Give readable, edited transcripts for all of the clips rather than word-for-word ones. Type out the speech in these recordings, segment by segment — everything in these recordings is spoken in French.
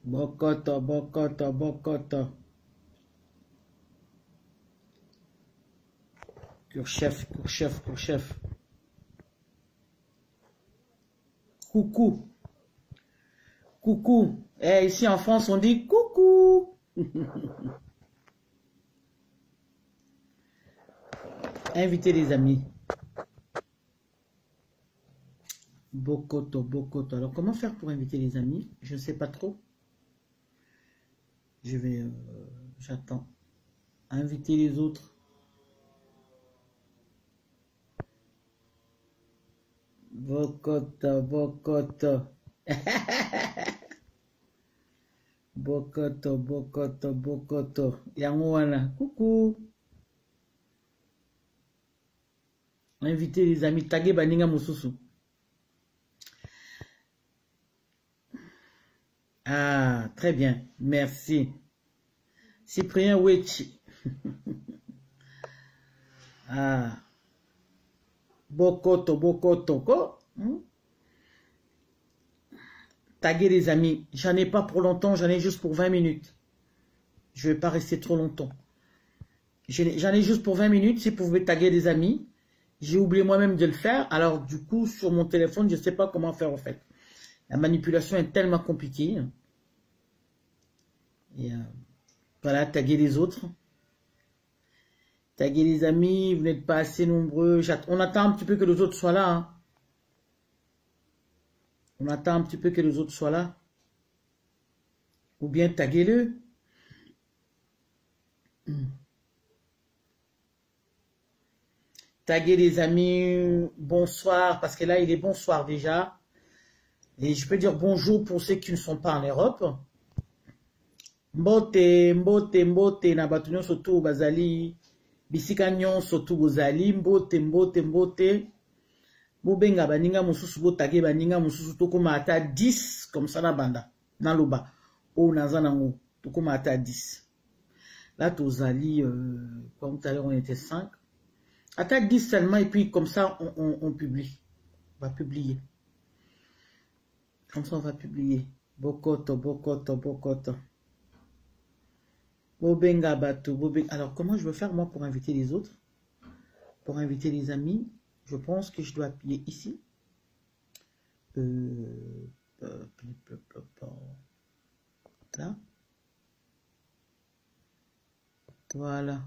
Bokoto, bokoto, bokoto. Kurchef, kurchef, kurchef. Coucou. Coucou. Eh, ici en France, on dit coucou. Invitez les amis. Bokoto, bokoto. Alors, comment faire pour inviter les amis? Je ne sais pas trop. Je vais... j'attends. Inviter les autres. Bokoto, bokoto. Bokoto, bokoto, bokoto. Yangwana. Coucou. Invitez les amis. Taguez Baninga Moussousou. Ah, très bien. Merci. Cyprien Wechi. Ah. Bokoto, bokoto. Quoi? Taguez les amis. J'en ai pas pour longtemps, j'en ai juste pour 20 minutes. Je vais pas rester trop longtemps. J'en ai juste pour 20 minutes. Si vous pouvez taguer les amis. J'ai oublié moi-même de le faire. Alors, du coup, sur mon téléphone, je ne sais pas comment faire en fait. La manipulation est tellement compliquée. Et voilà, taguer les autres. Taguer les amis, vous n'êtes pas assez nombreux. On attend un petit peu que les autres soient là. Hein. On attend un petit peu que les autres soient là. Ou bien taguez-le. Taguer les amis, bonsoir, parce que là, il est bonsoir déjà. Et je peux dire bonjour pour ceux qui ne sont pas en Europe. Mbote, mbote, mbote, na batunyo soto bazali, bisika nyon soto bozali, mbote, mbote, mbote. Bobenga baninga mususu, botage baninga mususu, toko mata 10, comme ça na banda, na loba. Oh, nazanango, toko mata 10. Là, tozali, comme tout à l'heure, on était 5. Attaque 10 seulement, et puis comme ça, on publie. On va publier. Comme ça, on va publier. Bokoto, bokoto, bokoto. Bobenga bato, bobenga. Alors, comment je veux faire, moi, pour inviter les autres? Pour inviter les amis, je pense que je dois appuyer ici. Là. Voilà.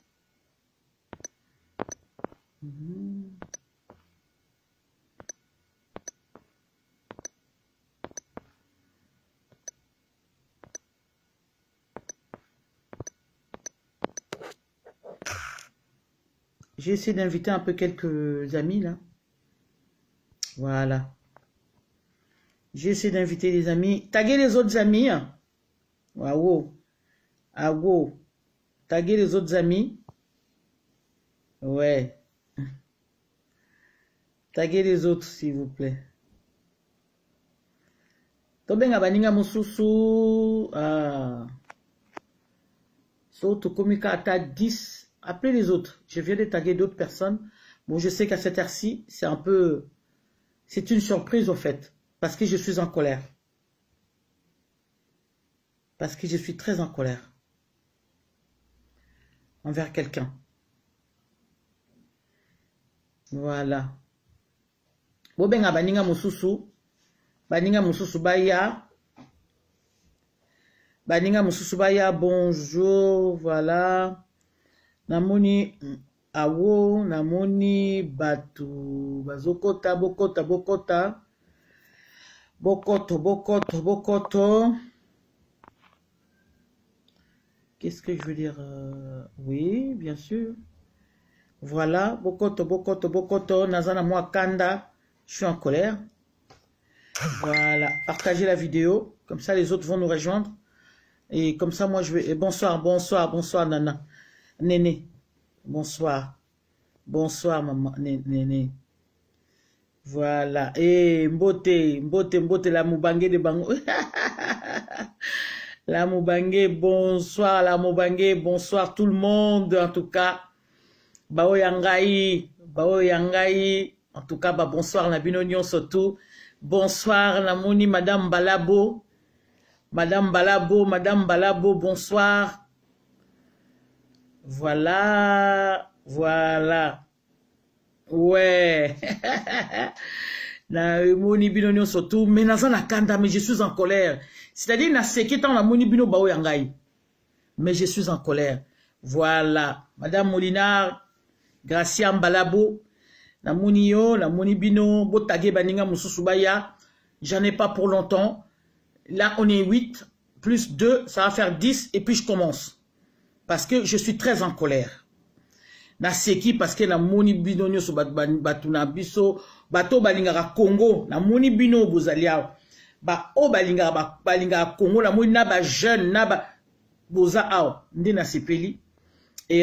J'ai essayé d'inviter un peu quelques amis là. Voilà. J'ai essayé d'inviter les amis. Taguez les autres amis. Waouh. Ah wow. Taguez les autres amis. Ouais. Taguez les autres, s'il vous plaît. Tobenga baninga mususu. Ah. So, tokomika ata 10. Appelez les autres. Je viens de taguer d'autres personnes. Bon, je sais qu'à cette heure-ci, c'est un peu... C'est une surprise, en fait. Parce que je suis en colère. Parce que je suis très en colère. Envers quelqu'un. Voilà. Bobenga baninga mususu. Baninga mususu baya. Baninga mususu baya, bonjour. Voilà. Namoni awo, namoni batu. Bazokota, bokota, bokota. Bokoto, bokoto, bokoto. Qu'est-ce que je veux dire? Oui, bien sûr. Voilà, bokoto, bokoto, bokoto. Nazana moi kanda. Je suis en colère. Voilà, partagez la vidéo. Comme ça, les autres vont nous rejoindre. Et comme ça, moi, je vais... Et bonsoir, bonsoir, bonsoir, Nana. Néné. Bonsoir. Bonsoir, maman. Néné. Voilà. Et mbote, mbote, mbote, la moubangue de bango. La moubangue, bonsoir, la moubangue, bonsoir tout le monde. En tout cas, bao yangai, bao yangai. En tout cas, bah, bonsoir, la binonion surtout. Bonsoir, la mouni, madame Balabo. Madame Balabo, bonsoir. Voilà. Ouais. Na moni bino surtout, mais na kanda, mais je suis en colère. C'est-à-dire, na seki tan la moni bino bao yangai. Mais je suis en colère. Voilà. Madame Molinar, Gracia Mbalabo, na moni yo, na moni bino, botage baninga mususubaya. J'en ai pas pour longtemps. Là, on est 8, plus 2, ça va faire 10, et puis je commence. Parce que je suis très en colère. Na seki, parce que na moni bino nyo so batuna biso, bato balingara Congo, na moni bino bozaliao. Ba o balingara Congo, la moni na ba jeune, na ba boza ao, nde na sepeli. Et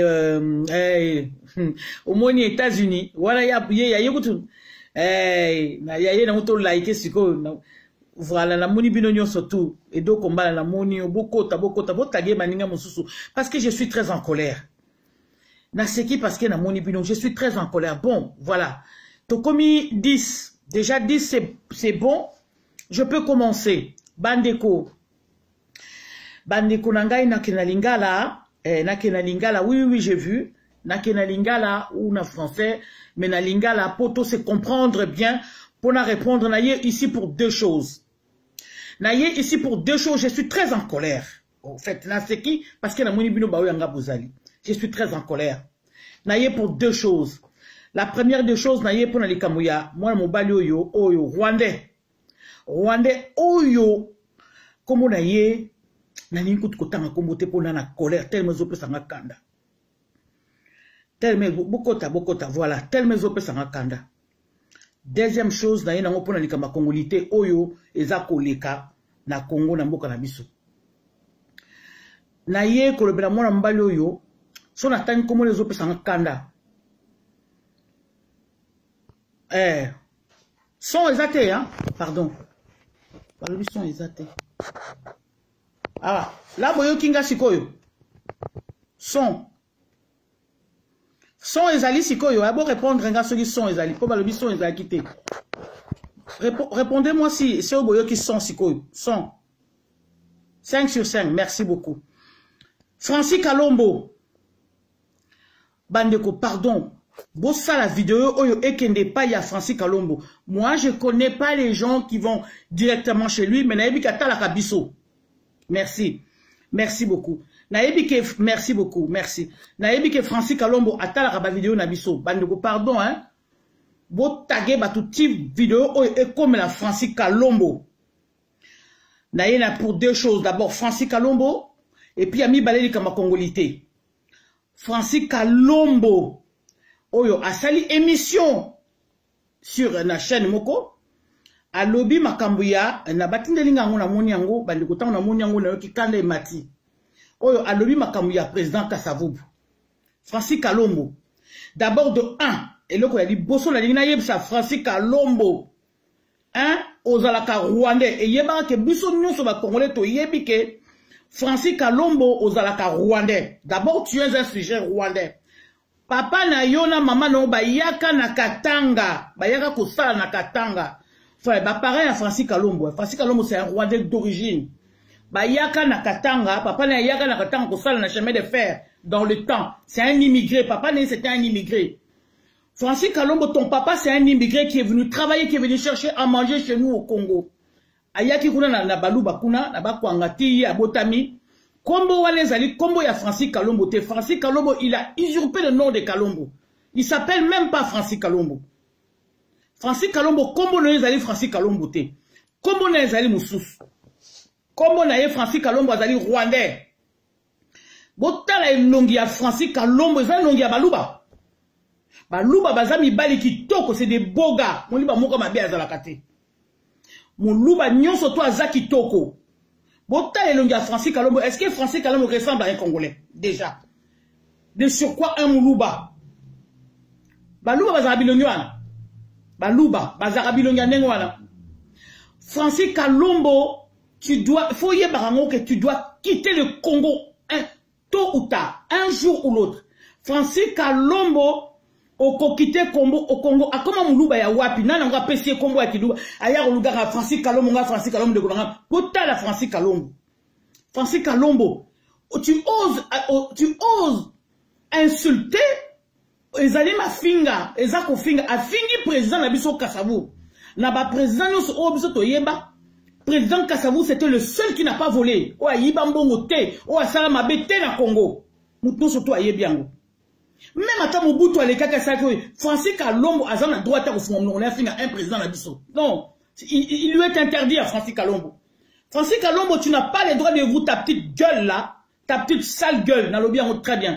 au moni États-Unis, voilà ya yekutu. Na ya muto like siko. Voilà, la moni binonyo surtout. Et donc, combat la moni, bokota, botage baninga mususu. Parce que je suis très en colère. Na seki parce que na moni bino, je suis très en colère. Bon, voilà. Tokomi 10. Déjà 10, c'est bon. Je peux commencer. Bandeko. Bandeko nangai nakena lingala. Nakena lingala, oui, j'ai vu. Nakena lingala, ou na français. Mais na lingala, poto, c'est comprendre bien. Pour na répondre, naye ici pour deux choses. Naye ici pour deux choses, je suis très en colère. En fait, na seki, parce que na moni bino baou yanga bozali. Je suis très en colère. Naye pour deux choses. La première des choses, naye pour nali kamouya. Moi, mon bali oyo, Rwandais. Rwandais, oyo. Comme naye, nani kout kotanga kombote pour nana colère, tel mes opes sanga kanda. Tel mes, bokota, voilà, tel mes opes sanga kanda. Deuxième chose, naye nango pour nali kama kongolité, oyo, eza koleka, na Congo, na mboka na biso. Naye, kolobela mwana mbali oyo, son atteint comment les opes sont kanda. Son exaté, hein? Pardon. Pardon, son exaté. Ah, là, boyo kinga sikoyo. Son. Son ezali sikoyo. Ah, bon répondre, nga ceux qui sont ezali. Pour le son ezali quitté. Répondez-moi si c'est au boyo qui sont sikoyo. Son. 5 sur 5. Merci beaucoup. Francis Kalombo. Bandeko, pardon. Bossa la vidéo, oyo ekende pa ya Francis Kalombo. Moi, je connais pas les gens qui vont directement chez lui, mais naebi kata la kabiso. Merci. Merci beaucoup. Naebi ke, merci beaucoup. Merci. Naebi ke Francis Kalombo atala ka ba vidéo na biso. Bandeko, pardon, hein. Bo tagé ba touti vidéo oyo comme la Francis Kalombo. Naye na pour deux choses. D'abord, Francis Kalombo, et puis Ami Baleli Kama Congolité. Francis Kalombo oyo asali émission sur la chaîne moko a lobby makambuya na batindelinga ngo na moni yango bandiko tanga na moni yango na yoki kanda emati oyo a lobby makambuya président Kasavubu. Francis Kalombo d'abord de 1 et loko ya liboso la lingina yebisa Francis Kalombo hein ozalaka Rwandais et yeba ke biso nyonso ba congolais to yebi ke Francis Kalombo ozalaka Rwandais. D'abord, tu es un sujet rwandais. Papa na yona mama no bayaka na Katanga. Bayaka kosala na Katanga. Enfin, pareil à Francis Kalombo. Francis Kalombo, c'est un Rwandais d'origine. Bayaka na Katanga. Papa na yaka na Katanga kosala na chemin de fer. Dans le temps. C'est un immigré. Papa na c'était un immigré. Francis Kalombo, ton papa, c'est un immigré qui est venu travailler, qui est venu chercher à manger chez nous au Congo. Ayaki kuna na baluba kuna na bakwangati ya botami kombo wale zali kombo ya Francis Kalombo te. Francis Kalombo il a usurpé le nom de Kalombo. Il s'appelle même pas Francis Kalombo. Francis Kalombo kombo na zali Francis Kalombo te. Kombo na zali mususu. Kombo na ye Francis Kalombo azali Rwandais. Botala elongi ya Francis Kalombo ezali longi ya baluba. Baluba bazami bali kitoko, c'est des beaux gars. Mon liba moko mabe azala kate. Mon louba nyonso to azaki toko. Bota elongi à Francis Kalombo. Est-ce que Francis Kalombo ressemble à un Congolais? Déjà. De surcroît un moulouba. Balouba bazarabilonyoana. Balouba bazarabilonyanengwana. Francis Kalombo, tu dois, faut y barango que tu dois quitter le Congo, tôt ou tard, un jour ou l'autre. Francis Kalombo, au quitter Congo, au Congo, a comment moulouba ya wapi, nan nga pesier Congo ya kilouba, aya oluga Francis Kalombo, Francis Kalombo de Golanga, pota la Francis Kalombo. Francis Kalombo, tu oses insulter ezali mafinga ezako finga afingi président na biso Kasavu na ba président nyonso o biso toyeba président Kasavu c'était le seul qui n'a pas volé o ayiba mbongo te o asala mabe te na Congo mutu surtout ayebi yango même ata Mobutu alekaka saki Francis Kalombo azana droit à kofunga on a finga un président na biso non il lui est interdit à Francis Kalombo. Francis Kalombo, tu n'as pas le droit de vous ta petite gueule là, ta petite sale gueule, dans le bien très bien.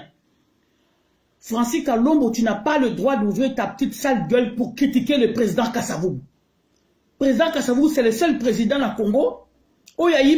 Francis Kalombo, tu n'as pas le droit d'ouvrir ta petite sale gueule pour critiquer le président Kasavu. Président Kasavu, c'est le seul président du Congo où il a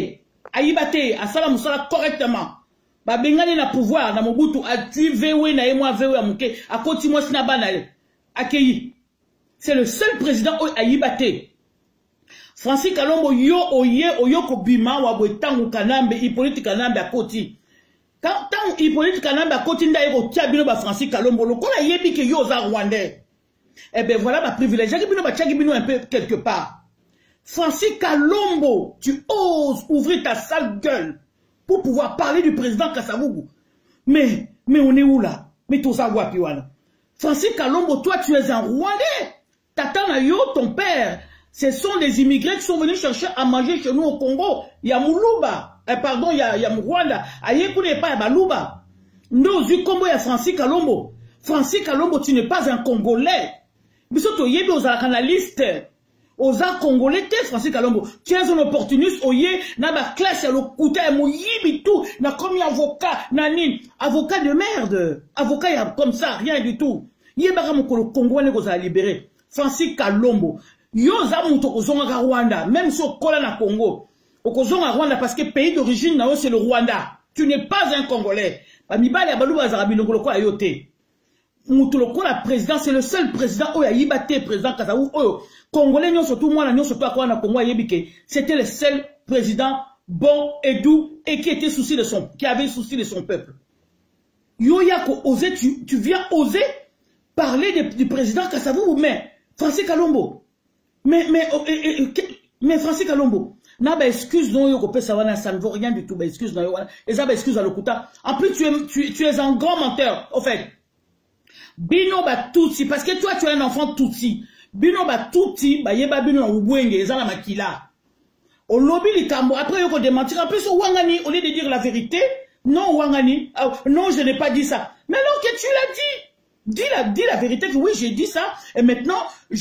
yibate, à Salam Moussala correctement. Ba bengani na pouvoir, na Mobutu, a tué VW, na émoi VW, à Mouké, à Kotimo Snabanale, accueilli. C'est le seul président où il a yibate. Francis Kalombo yo oye ko bima wa boetangu kanambe Hippolyte Kanambe akoti. Quand Hippolyte Kanambe akoti nda yeko tia bino ba Francis Kalombo lo kola yebi ke yo za Rwandais. Eh ben voilà ba privilégié bino ba tiagi bino un peu quelque part. Francis Kalombo, tu oses ouvrir ta sale gueule pour pouvoir parler du président Kasavubu. Mais on est où là? Mais tout ça wapi wana. Francis Kalombo, toi tu es un Rwandais. Tata na yo ton père. Ce sont des immigrés qui sont venus chercher à manger chez nous au Congo. Il y a Moulouba. Pardon, il y a Rwanda. Ayekune pas Balouba. Nous, du Congo, il y a Francis Kalombo. Francis Kalombo, tu n'es pas un Congolais. Bisoto yebi aux analystes. Aux Congolais, Francis Kalombo. Tu es un opportuniste. Oye, na ba classe, ya lo kuta, mo yibi tout. Na comme avocat, nani. Avocat de merde. Avocat, comme ça, rien du tout. Yeba mo ko Congo, ne ko libéré. Francis Kalombo. Yo za muto kozonga Rwanda, même si on colle na Congo, au kozonga Rwanda parce que pays d'origine c'est le Rwanda. Tu n'es pas un Congolais. Bamibali abaluba zarabinongolo ko ayote. Muto loko la président, c'est le seul président où a yibate président Kasavu oyo. Congolais nyo surtout moi nyo surtout quoi na Congo yebike. C'était le seul président bon et doux et qui était souci de qui avait souci de son peuple. Yo yako oser tu viens oser parler du président Kasavu mais Francis Kalombo. Mais Francis Kalombo, n'a pas excuse non yo kopesa wana ça ne vaut rien du tout, bah excuse non yo wana. Et ça bah excuse à l'okuta. En plus tu es un grand menteur, au fait. Bino ba Tutsi parce que toi tu es un enfant Tutsi. Bino ba Tutsi ba yeba bino na ubwenge ezala makila. Au lobby likambo après yo ko démentir en plus au Wangani au lieu de dire la vérité, non Wangani, non je n'ai pas dit ça. Mais alors que tu l'as dit. Dis la vérité que oui, j'ai dit ça, et maintenant,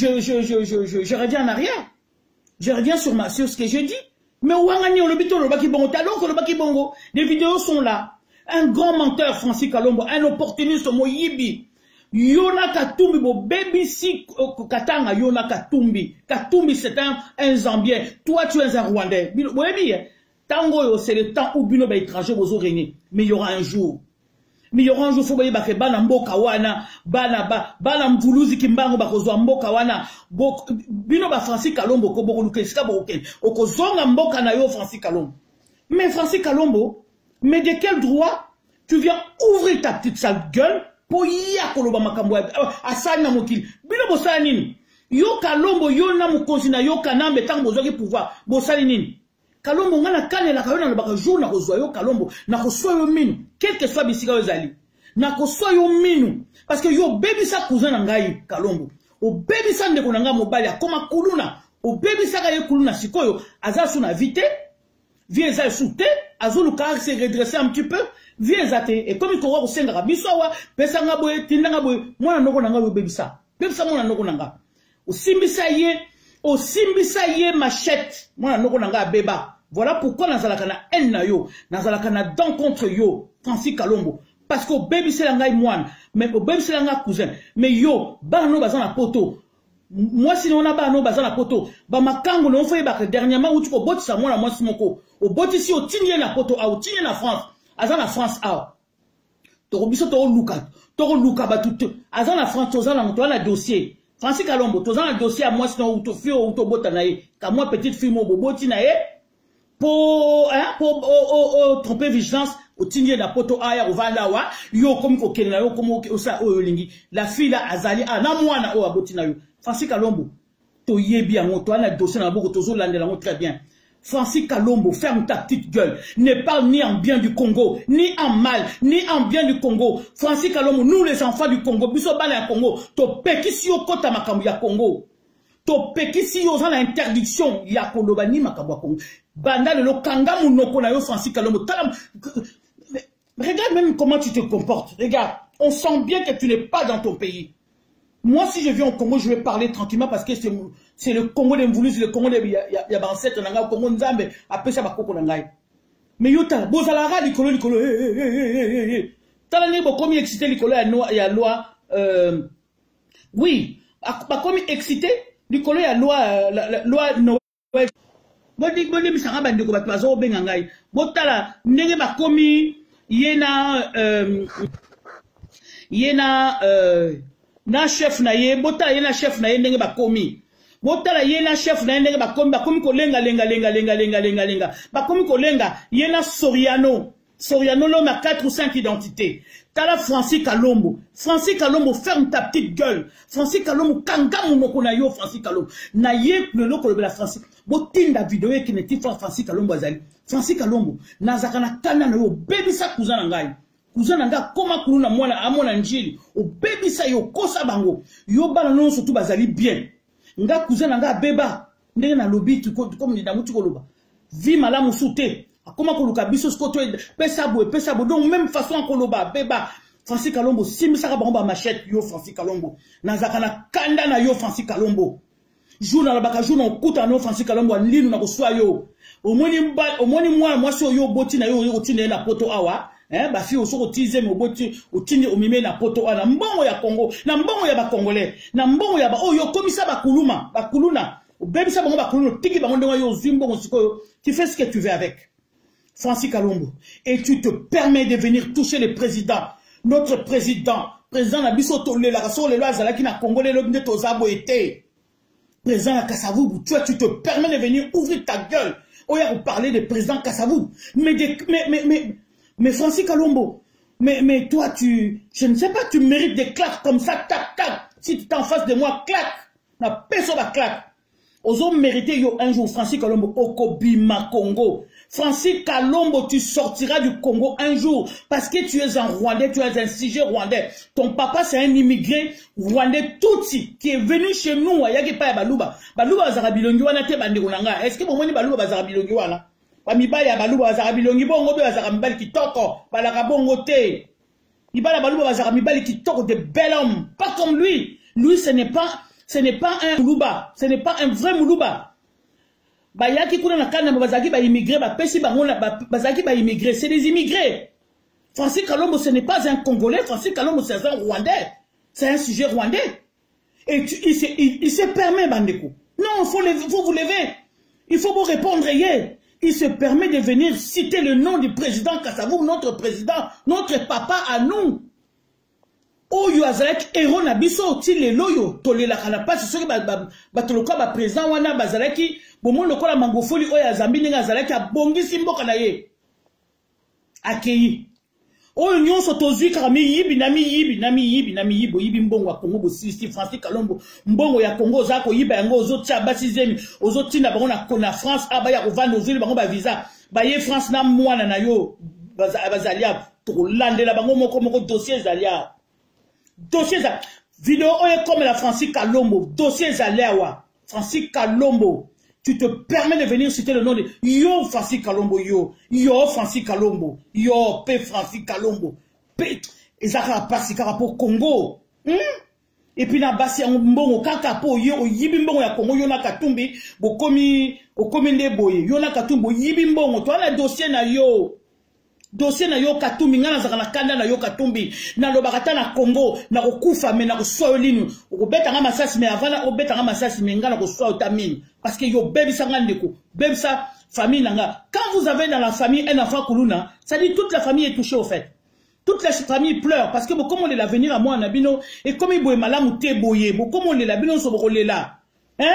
je reviens en arrière. Je reviens sur ce que j'ai dit. Mais Ouangani, on le bito, le baki bongo, talon que le baki bongo. Les vidéos sont là. Un grand menteur, Francis Kalombo, un opportuniste, Moyibi. Yona Katumbi, bo baby si Katanga, Yona Katumbi. Katumbi, c'est un Zambien. Toi, tu es un Rwandais. Moyibi, Tango, c'est le temps où Bino, étranger, vous aurez régné. Mais il y aura un jour. Mais il y aura un jour, faut que baké bana mboka wana, bana mvuluzi kimbango bakozwa mboka wana, bino ba Francis Kalombo ko boko lukeska boken, okozonga mboka na yo Francis Kalombo. Mais Francis Kalombo, mais de quel droit tu viens ouvrir ta petite sale gueule pour ya koloba makambo asani na mokili. Bino bosala nini? Yo Kalombo yo na mukonzi na yo Kanambe tango bozaki pouvoir, bosala nini? Kalombo ngana kane la kayona na jour na kozwa yo Kalombo na koswa yo minu quel que soit bisika yo zali na koswa yo minu parce que yo baby sa cousin na ngai Kalombo o baby sa ndeko na nga mobali akoma kuluna o baby sa ka ye kuluna sikoyo aza suna vite vie za soute azulu ka se redresser un petit peu vie za te et comme il ko ko senga biso wa pesa nga boye tinda nga boye mwana noko na nga yo baby sa mwana noko na nga o simbisa ye machette mwana noko na nga beba. Voilà pourquoi nazalaka na haine na yo, nazalaka na dent contre yo, Francis Kalombo. Parce que baby c'est l'anga moine, mais au baby c'est l'anga cousin. Mais yo, bano bazan la poto. Moi si on a bano bazan la poto, ba makango no fait ba dernièrement où tu ko boti sa moi moi simoko. Au boti si au tinye na poto, au tinye na France. Azan la France a. To biso to luka ba tout. Azan la France to na dossier. Francis Kalombo, to na dossier à moi sinon ou to fio ou to bota na ye. Ka moi petite fille mo boti na ye. Pour tromper vigilance au tigné na poto aya ovanda wa yo comme ko kenna yo comme osa oyo lingi la fille là azali na mwana o aboti na yo Francis Kalombo to yebi yango to na dossier na boko to zo landela ngo très bien Francis Kalombo, ferme ta petite gueule. Ne parle ni en bien du Congo, ni en mal, ni en bien du Congo. Francis Kalombo, nous les enfants du Congo, biso bana ya Congo, to pekisi yo kota makambo ya Congo. To pekisi yo za la interdiction ya koloba ni makambo ya Congo. Banda le kanga munoko na yo Francis Kalombo. Regarde même comment tu te comportes. Regarde, on sent bien que tu n'es pas dans ton pays. Moi, si je viens au Congo, je vais parler tranquillement parce que c'est le Congo des Mvoulus, c'est le Congo des Yabanset, le Congo Nzambe, après ça, Bakoko Nangai. Mais Yota, Bozalara, Nicolo, Talani, comme il excité Nicolo, il y a loi, oui, comme il excité, Nicolo, il y a loi Noël. Bodi, Missara, Bandeko, Batwazo, Bengangai. Botala, Nege Bakomi, Yena, na chef na ye botala ye na chef na ye ndenge bakomi botala ye na chef na ye ndenge bakomi ko lenga bakomi ko lenga ye na Soriano l'homme a 4 ou 5 identités. Tala Francis Kalombo ferme ta petite gueule. Francis Kalombo kanga monoko na yo Francis Kalombo na ye le loko de la Francis botinda vidéo qui n'était pas Francis Kalombo azali Francis Kalombo nazaka na kana na yo baby sa cousin na ngai Kuzananga koma kuluna mwana amona njili o baby sa yo kosa bango yo bana non surtout bazali bien nga kuzananga beba ndenge na lobby comme ni damuti koloba vi malamu sute akoma koluka biso skoto pesa bo donc même façon koloba beba Francis Kalombo simisaka bango ba machette yo Francis Kalombo nazaka na kanda na yo Francis Kalombo jour na baka jour na okuta no Francis Kalombo linu na koswa yo omoni moi so yo boti na yo otine na poto awa ba fi osoko tize moboti otindi omime na poto ana mbongo ya Congo na mbongo ya ba Congolais na mbongo ya ba oyo komisa bakuluna obebisa bango bakuluna tiki bango ndonga yo zimbo sikoyo tu fais ce que tu veux avec Francis Kalombo et tu te permets de venir toucher le président notre président na biso tolé la raso le lois qui na Congolais lo nde tozabo été président ya Kasavubu tu te permets de venir ouvrir ta gueule oya vous parler de président Kasavubu mais Francis Kalombo, mais toi, je ne sais pas, tu mérites des claques comme ça, tac, tac. Si tu es en face de moi, claque. Na personne va claque. Aux hommes mérités, yo, un jour, Francis Kalombo, Okobima Congo. Francis Kalombo, tu sortiras du Congo un jour. Parce que tu es un Rwandais, tu es un sujet rwandais. Ton papa, c'est un immigré rwandais Tutsi, qui est venu chez nous, à Yagipa et Baluba. Baluba, Zarabilongiwana, te Bandigonanga. Est-ce que vous voyez Baluba, Zarabilongiwana? Mibali ya baluba bazara bilongi bongo be bazara mibali kitoko balaka bongo te mibali baluba bazara mibali kitoko de bel homme pas comme lui ce n'est pas un muluba ce n'est pas un vrai muluba bayaki kuna na kana bazaki ba immigré ba pesi bango bazaki ba immigré c'est des immigrés Francis Kalombo ce n'est pas un Congolais Francis Kalombo c'est un Rwandais c'est un sujet rwandais et il se permet bandeko non faut vous lever il faut vous répondre hier. Il se permet de venir citer le nom du président Kasavubu, notre président, notre papa à nous. Oyo azalaki héros na biso tile loyo tolela kana pas ce que batoloka ba président wana bazalaki bomo lokola mangofoli oyo azambi ninga azalaki abongisi mboka na ye. Akei. Oyo nyonso tozwi kami yibi mbongo ya Congo bosisi Francis Kalombo mbongo ya Congo zako yiba yango ozotia basizemi ozotinda bango na France abaya kovanda ozuli bango ba visa baye France na mwana na yo bazalia tolandela bango moko dossier zalia dossier za vidéo oyo comme la Francis Kalombo dossier zalia wa Francis Kalombo tu te permets de venir citer le nom de Yo Francis Kalombo Yo Francis Kalombo Yo P Francis Kalombo P ezaka pasi pour Congo et puis na basi ya mbongo kaka po yo yibi mbongo ya Congo yo na Katumbi bokomi okomende boye yo na Katumbi yibi mbongo to na dossier na yo Katumbi ngana zaka na kanda na yo Katumbi na lobakata na Congo na kokufa me na koswa linu okobeta nga masasi me avant obeta nga masasi me ngana koswa utamini parce que yo baby sanga ndeko baby sa famille nanga quand vous avez dans la famille un enfant kuluna ça dit toute la famille est touchée au fait toute la famille pleure parce que comme on est l'avenir à moi nabino et comme il boye malamu te boye comme on est l'abino so bokolela hein.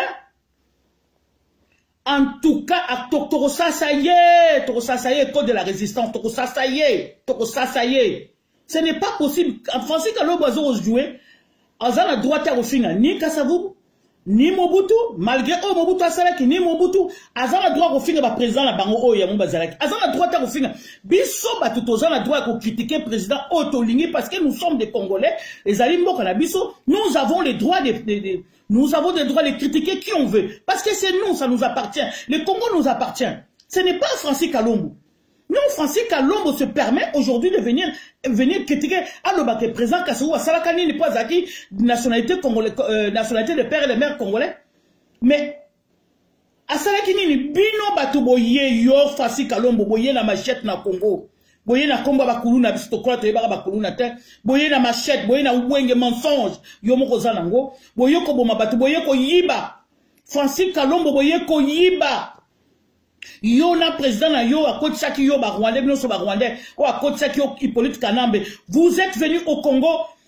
En tout cas, à Tokosasaye, code de la résistance, Tokosasaye. Ce n'est pas possible. En français, quand l'on va jouer, on a droit à au final, ni Kasavubu, ni Mobutu, malgré oh Mobutu asalaki, ni Mobutu, azana droit ko finga ba président la bango oh ya mou bazalaki. Azana droit ta ko finga. Biso batuto azana droit ko critiquer président Otolingi parce que nous sommes des Congolais, les alimbo kana biso, nous avons les droits nous avons des droits de critiquer qui on veut. Parce que c'est nous, ça nous appartient. Le Congo nous appartient. Ce n'est pas Francis Kalombo. Non, Francis Kalombo se permet aujourd'hui de venir critiquer Alobake président Kassou, Salakani n'est pas acquis nationalité congolaise, nationalité de père et de mère congolais. Mais à Salakini ni bino batu boye yo Francis Kalombo boye na machette na Congo. Boye na komba bakulu na bistokola to yebaka bakulu na te. Boye na machette, boye na wenge mensonge yo moko zanango. Boye ko boma batu boye ko yiba. Francis Kalombo boye ko yiba. Yo na président na yo a côté chaki yo ba Rwandais bino so ba Rwandais ou a côté chaki yo Hippolyte Kanambe. Vous êtes venu au Congo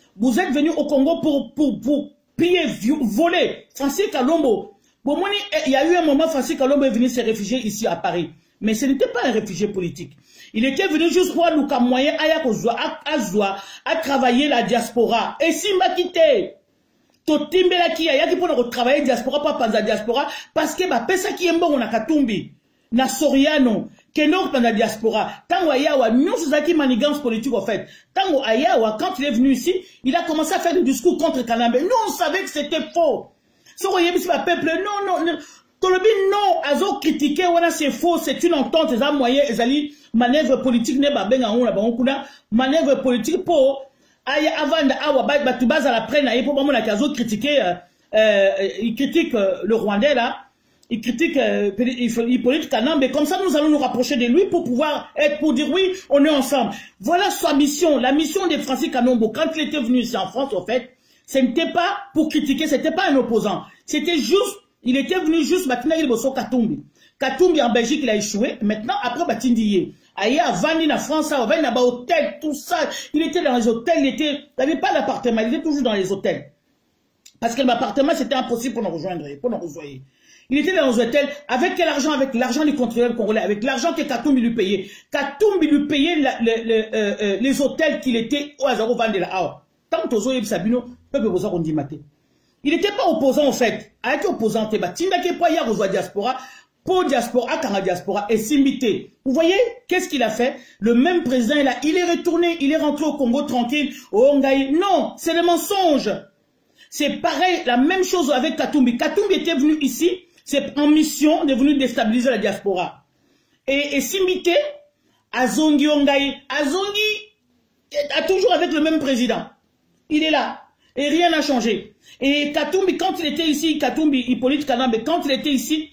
pour piller, voler. Francis Kalombo. Bon, il y a eu un moment Francis Kalombo est venu se réfugier ici à Paris, mais ce n'était pas un réfugié politique. Il était venu juste pour Luka moyen à travailler la diaspora. Et si m'a quitté Totimbela qui a yaki pour travailler diaspora pas panza diaspora parce que ba pesa qui est bon on a Katumbi. Na Soriano, Kenok dans la diaspora. Tango Ayawa, nous sommes manigance politique en fait. Tango Ayawa, quand il est venu ici, il a commencé à faire des discours contre Kanambe. Nous, on savait que c'était faux. Ce qu'on y a dit, peuple, non. Tolobi, non, Azo critiqué, voilà, c'est faux, c'est une entente, les moyens, les manœuvre politique, ne ba benga on la ba manœuvre politique pour, aya avant d'awa, tu bases à la prenne, pour moi, Azo critiqué, il critique le Rwandais là. Il critique Hippolyte Kanambe, comme ça nous allons nous rapprocher de lui pour pouvoir être, pour dire oui, on est ensemble. Voilà sa mission, la mission de Francis Kalombo. Quand il était venu ici en France, en fait, ce n'était pas pour critiquer, c'était pas un opposant. C'était juste, il était venu juste, maintenant il bosso Katumbi. Katumbi en Belgique, il a échoué, maintenant après Batindiye. Aïe, avant en France, il avait un hôtel, tout ça. Il était dans les hôtels, il n'avait pas d'appartement, il était toujours dans les hôtels. Parce que l'appartement, c'était impossible pour nous rejoindre, pour nous rejoindre. Il était dans les hôtels. Avec quel argent? Avec l'argent du contribuable congolais. Avec l'argent que Katumbi lui payait. Katumbi lui payait les hôtels qu'il était au Azaro Vandela. Tant que Ozo Sabino, peuple Ozo on dit maté. Il n'était pas opposant en fait. Avec opposant, Tinda qui pas hier aux diaspora, pour diaspora, Kanga diaspora et Simbité. Vous voyez, qu'est-ce qu'il a fait? Le même président, il est retourné, il est rentré au Congo tranquille, au Hongaï. Non, c'est le mensonge. C'est pareil, la même chose avec Katumbi. Katumbi était venu ici. C'est en mission de venir déstabiliser la diaspora. Et Simbité, Azongi Ongaï, Azongi a toujours avec le même président. Il est là. Et rien n'a changé. Et Katumbi, quand il était ici, Katumbi, Hippolyte Kanambe, quand il était ici,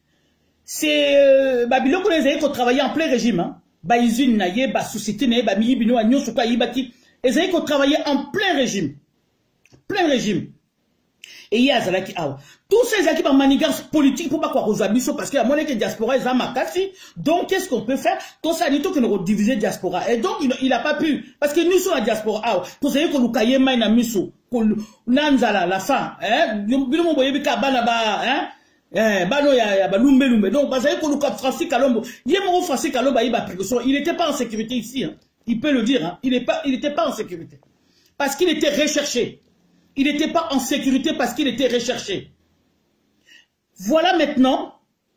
c'est Babylone qu'on les a qu'on travaillait en plein régime. Hein. Baïzune naye, ba société naye, ba miyibino, agnon, souka, yibaki. Ils ont qu'on travaillait en plein régime. Plein régime. Et il y a Zalaki Awa. Tous ces équipes en manigance politique pour pas quoi Rosabiso parce qu'il y a monnaie que diaspora est Makassi. Donc qu'est-ce qu'on peut faire? Tout ça dit que nous diviser diaspora. Et donc il n'a pas pu parce que nous sommes la diaspora. Ah, pour ça que nous caillons main miso. Nanzala la fin. Hein? Bilomo boyebika banaba. Hein? Bano ya balumbe lumbe. Donc parce que nous cap Francis Kalombo. Yemo Francis Kalombo il a précaution. Il n'était pas en sécurité ici. Hein? Il peut le dire. Hein? Il n'était pas en sécurité parce qu'il était recherché. Il n'était pas en sécurité parce qu'il était recherché. Voilà maintenant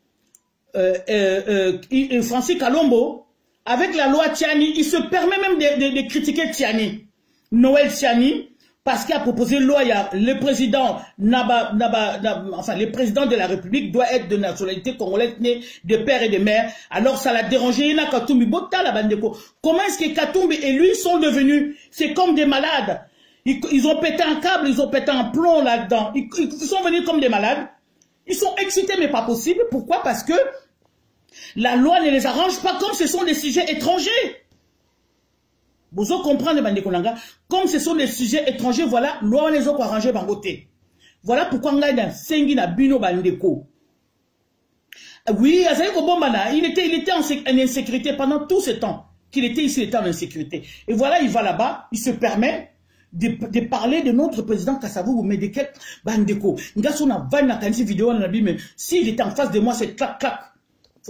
Francis Kalombo, avec la loi Tiani, il se permet même de critiquer Tiani. Noël Tiani, parce qu'il a proposé une loi, le président enfin le président de la République doit être de nationalité congolaise née de père et de mère. Alors ça l'a dérangé. Il y a Katumbi, Bota la bandeko. Comment est-ce que Katumbi et lui sont devenus? C'est comme des malades. Ils ont pété un câble, ils ont pété un plomb là-dedans. Ils sont venus comme des malades. Ils sont excités, mais pas possible. Pourquoi? Parce que la loi ne les arrange pas comme ce sont des sujets étrangers. Vous comprenez, Bandekonanga? Comme ce sont des sujets étrangers, voilà, loi les autres arrangés par côté. Voilà pourquoi on a dans Sengi na Bino Bandeko. Oui, il était en insécurité pendant tout ce temps qu'il était ici, il était en insécurité. Et voilà, il va là-bas, il se permet de parler de notre président Kassavou, mais de quel Bandeko. Ngasson a vanné dans cette vidéo, mais s'il était en face de moi, c'est clac, clac.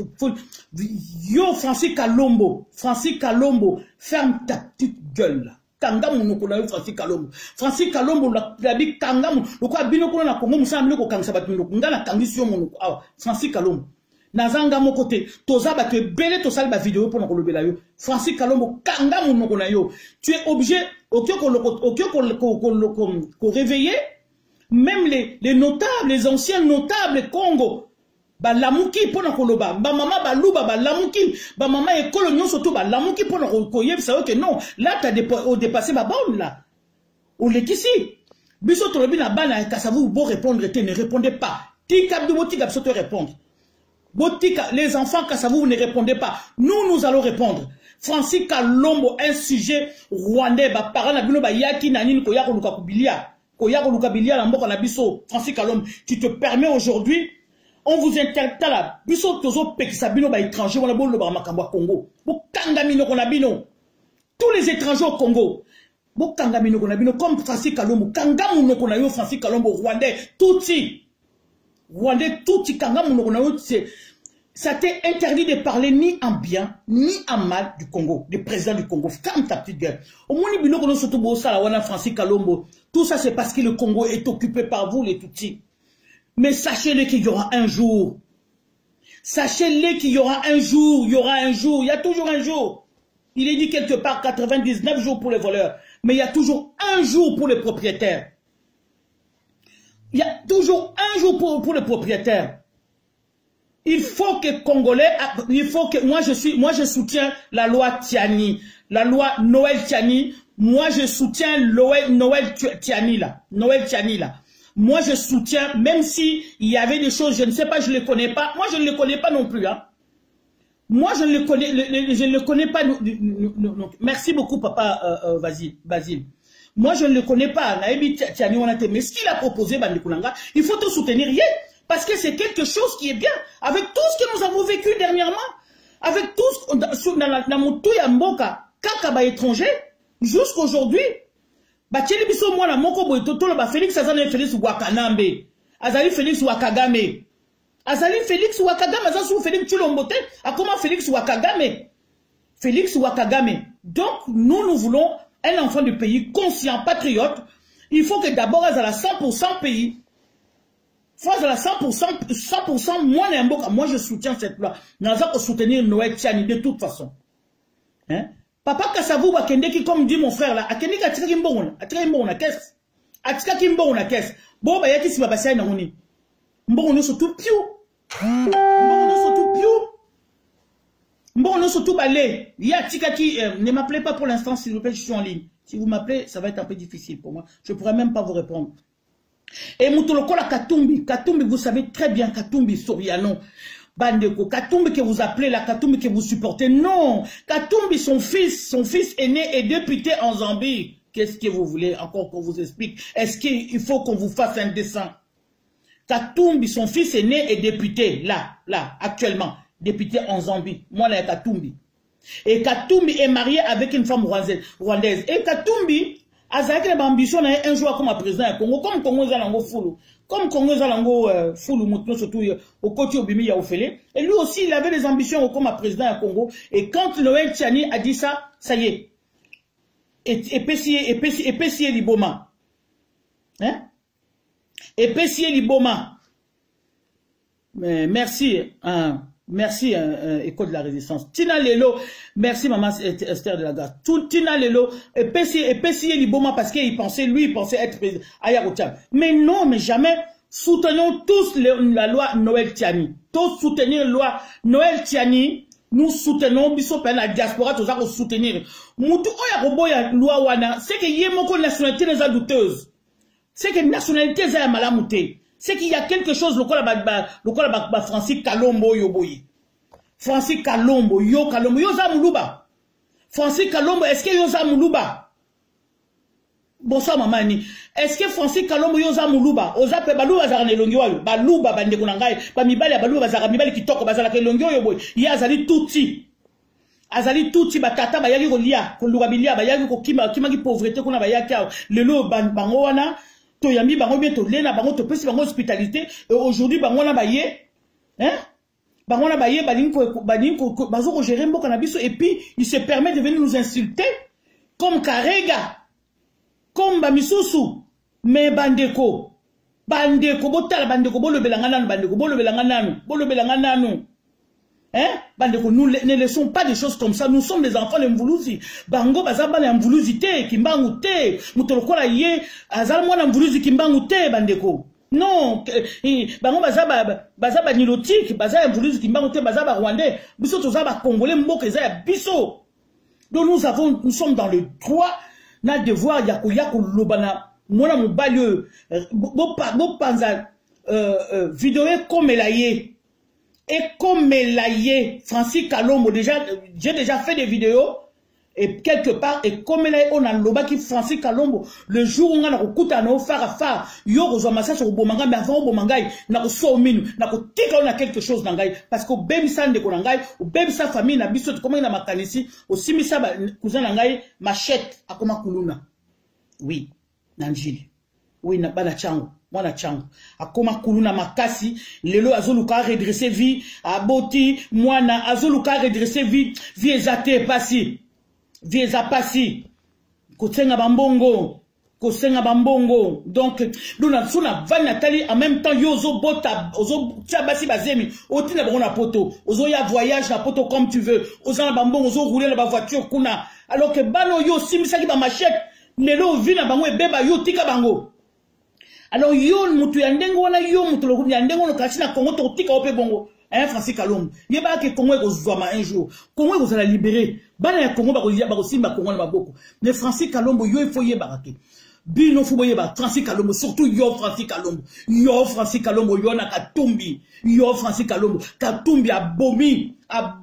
Yo, Francis Kalombo, ferme ta petite gueule là. kanga monoko na yo Francis Kalombo. Francis Kalombo la bi kanga monoko. Lokwa bino kono na Congo musamble ko kangisa batu monoko. Nga na kangisi yo monoko. Ah, Francis Kalombo. Nazanga mon côté. Toza ba te belé to sal ba vidéo pour ko lobela yo. Francis Kalombo kanga monoko na yo. Tu es obligé au qu'on réveiller même les notables, les anciens notables Congo. Ba lamuki pona koloba ba mama ba luba ba lamuki ba mama e kolonio surtout ba lamuki pona koyeb ça que non là t'as dépassé ba bonne là ou les ici biso to lobi na bana ka ça vous beau répondre te ne répondez pas tika de botika biso te répondre botika les enfants ka ça vous ne répondez pas nous allons répondre. Francis Kalombo un sujet rwandais ba parent na bino ba yaki na nini ko ya ko luka bilia la mboka na biso. Francis Kalombo tu te permets aujourd'hui. On vous interdit là. Biso tozo pekisabino ba étranger wala bolo ba makambo Congo. Bo kangamino konabino. Tous les étrangers au Congo. Bo kangamino konabino comme Francis Kalombo. Kangamuno konayo Francis Kalombo rwandais touti. Rwandais touti kangamuno konayo c'est ça t'est interdit de parler ni en bien ni en mal du Congo, du président du Congo. Calme ta petite gueule. Au moins bino kono soto bo sala wana Francis Kalombo. Tout ça c'est parce que le Congo est occupé par vous les toutis. Mais sachez-le qu'il y aura un jour. Sachez-le qu'il y aura un jour. Il y aura un jour. Il y a toujours un jour. Il est dit quelque part 99 jours pour les voleurs. Mais il y a toujours un jour pour les propriétaires. Il y a toujours un jour pour les propriétaires. Il faut que Congolais, il faut que, moi je soutiens la loi Tiani. La loi Noël Tiani. Moi je soutiens Noël Tiani là. Noël Tiani là. Moi, je soutiens, même si il y avait des choses, je ne sais pas, je ne les connais pas. Moi, je ne les connais pas non plus. Hein. Moi, je ne le connais pas. Merci beaucoup, papa Basile. Moi, je ne le connais pas. Mais ce qu'il a proposé, il faut te soutenir. Parce que c'est quelque chose qui est bien. Avec tout ce que nous avons vécu dernièrement, avec tout ce dans étranger, jusqu'aujourd'hui, Bacheli biso mwana moko boy totolo ba Félix azana Félix Wakanambe azali Félix Wakagame azali Félix Wakagame azasu Félix Chulombote akoma Félix Wakagame donc nous voulons un enfant du pays conscient patriote. Il faut que d'abord azala 100% pays faut azala 100% moi je soutiens cette loi naza ko soutenir Noël Tiani de toute façon hein. Papa Kassavou Bakendeki, comme dit mon frère là, Akenika Atika Kimbon, Atika Kimbon na caisse. Atika Kimbon na caisse. Bon, bah, yaki si babasai na moni. Mbon no surtout piou. Mbon no surtout piou. Mbon no surtout balé. Ya Tika qui, ne m'appelez pas pour l'instant, s'il vous plaît, je suis en ligne. Si vous m'appelez, ça va être un peu difficile pour moi. Je pourrais même pas vous répondre. Et Moutolokola Katumbi. Katumbi, vous savez très bien, Katumbi, Soriano. Bandeko, Katumbi que vous appelez la Katumbi que vous supportez. Non, Katumbi, son fils aîné est député en Zambie. Qu'est-ce que vous voulez encore qu'on vous explique? Est-ce qu'il faut qu'on vous fasse un dessin? Katumbi, son fils aîné est député, là, actuellement. Député en Zambie. Moi, là, Katumbi. Et Katumbi est marié avec une femme rwandaise. Et Katumbi, Azaki a ambition un jour comme président du Congo, comme Congo Zalango Foulou. Comme Congo Zalango Foulou, surtout au côté Obimi Yaoufele. Et lui aussi, il avait des ambitions comme président du Congo. Et quand Noël Tiani a dit ça, ça y est. Et Pessier Liboma. Hein? Et Pessier Liboma. Merci, merci, École de la Résistance. Tina Lelo, merci maman Esther de la Garde. Tina Lelo, et Pessier Liboma parce qu'il pensait, lui, il pensait être président. Mais non, mais jamais. Soutenons tous la loi Noël Tiani. Tous soutenir la loi Noël Tiani. Nous soutenons, bisop la diaspora, tous à soutenir. Moutou oya roboya loi wana, c'est que yemoko nationalité les a douteuses. C'est que nationalité les a malamouté. C'est qu'il y a quelque chose, le Francis Kalombo yoboyi. Francis Kalombo, yoza moulouba. Francis Kalombo, est-ce que yoza moulouba? Bonsoir mamani. Est-ce que Francis Kalombo yoza moulouba? Oza pe balouba zarane longyo, balouba bande kunangai, bamibali balouba zaramibali kitoko bazala ke longyo yoboyi. Ya azali tuti. Azali tuti batata bayaki kolia, kolugabilia bayaki kokima ki pauvreté kuna bayaki lelo bango wana. Toyami bango bientôt lena bango to pesi bango hospitalité et aujourd'hui bango na baye hein bango na baye balinko bazo gérer mboka na biso et puis il se permet de venir nous insulter comme Karega, comme Bamisusu, mais Bandeko, botala Bandeko, bolo belangananu, Bandeko, bolo belangananu. Hein? Bandeko, nous ne laissons pas des choses comme ça. Nous sommes des enfants de Mvuluzi. Bango, bazaba na Mvuluzi te, kimbangu te, mutolokola ye, azal mwana Mvuluzi kimbangu te, Bandeko. Non, bango bazaba nilotique, bazaba Mvuluzi kimbangu te, bazaba rwandais, biso tozaba congolais mboka eza ya biso. Donc nous sommes dans le droit, na devoir yako lobana, mwana mobali, bo panza, vidéo comme la ye. Et comme Elaye, Francis Kalombo, j'ai déjà fait des vidéos, et quelque part, et comme Elaye, on a l'oba qui Francis Kalombo, le jour où on a recoupé nos phare, yo, on a massé sur le bomanga, mais avant, au bomanga, n'a pas sommine, n'a pas tika, on a quelque chose dans gaï, parce qu'au bébé san de konangaï, au bébé sa famille, n'a bisot, comment il a ma canisi, au simisa, cousin nangaï, machette, à comment kuluna. Oui, Nanjili. Oui, n'a pas la chango. Mwana chango akoma kuluna makasi lelo azoluka redresser vie aboti mwana azoluka redresser vie ezate pasi vie ezapasi kosenga bambongo donc dona suna vana tali en même temps yozo bota ozo tiabasi bazemi otina bana poto ozo ya voyage na poto comme tu veux ozana bambongo ozo rouler na ba voiture kuna alors que bano yo simisaki ba machette lelo vina bango ebeba yo tika bango. Alors yo mutu ya ndengo wana yo mutu lo ya ndengo no kasi na Congo to tika ope bongo hein Francis Kalombo yeba ke Congo ekozwama un jour Congo ekozala libérer bana ya Congo ba ko simba Congo na maboko mais Francis Kalombo yo il faut yeba ke bino fubo yeba Francis Kalombo surtout yo Francis Kalombo yo na Katumbi yo Francis Kalombo Katumbi abomi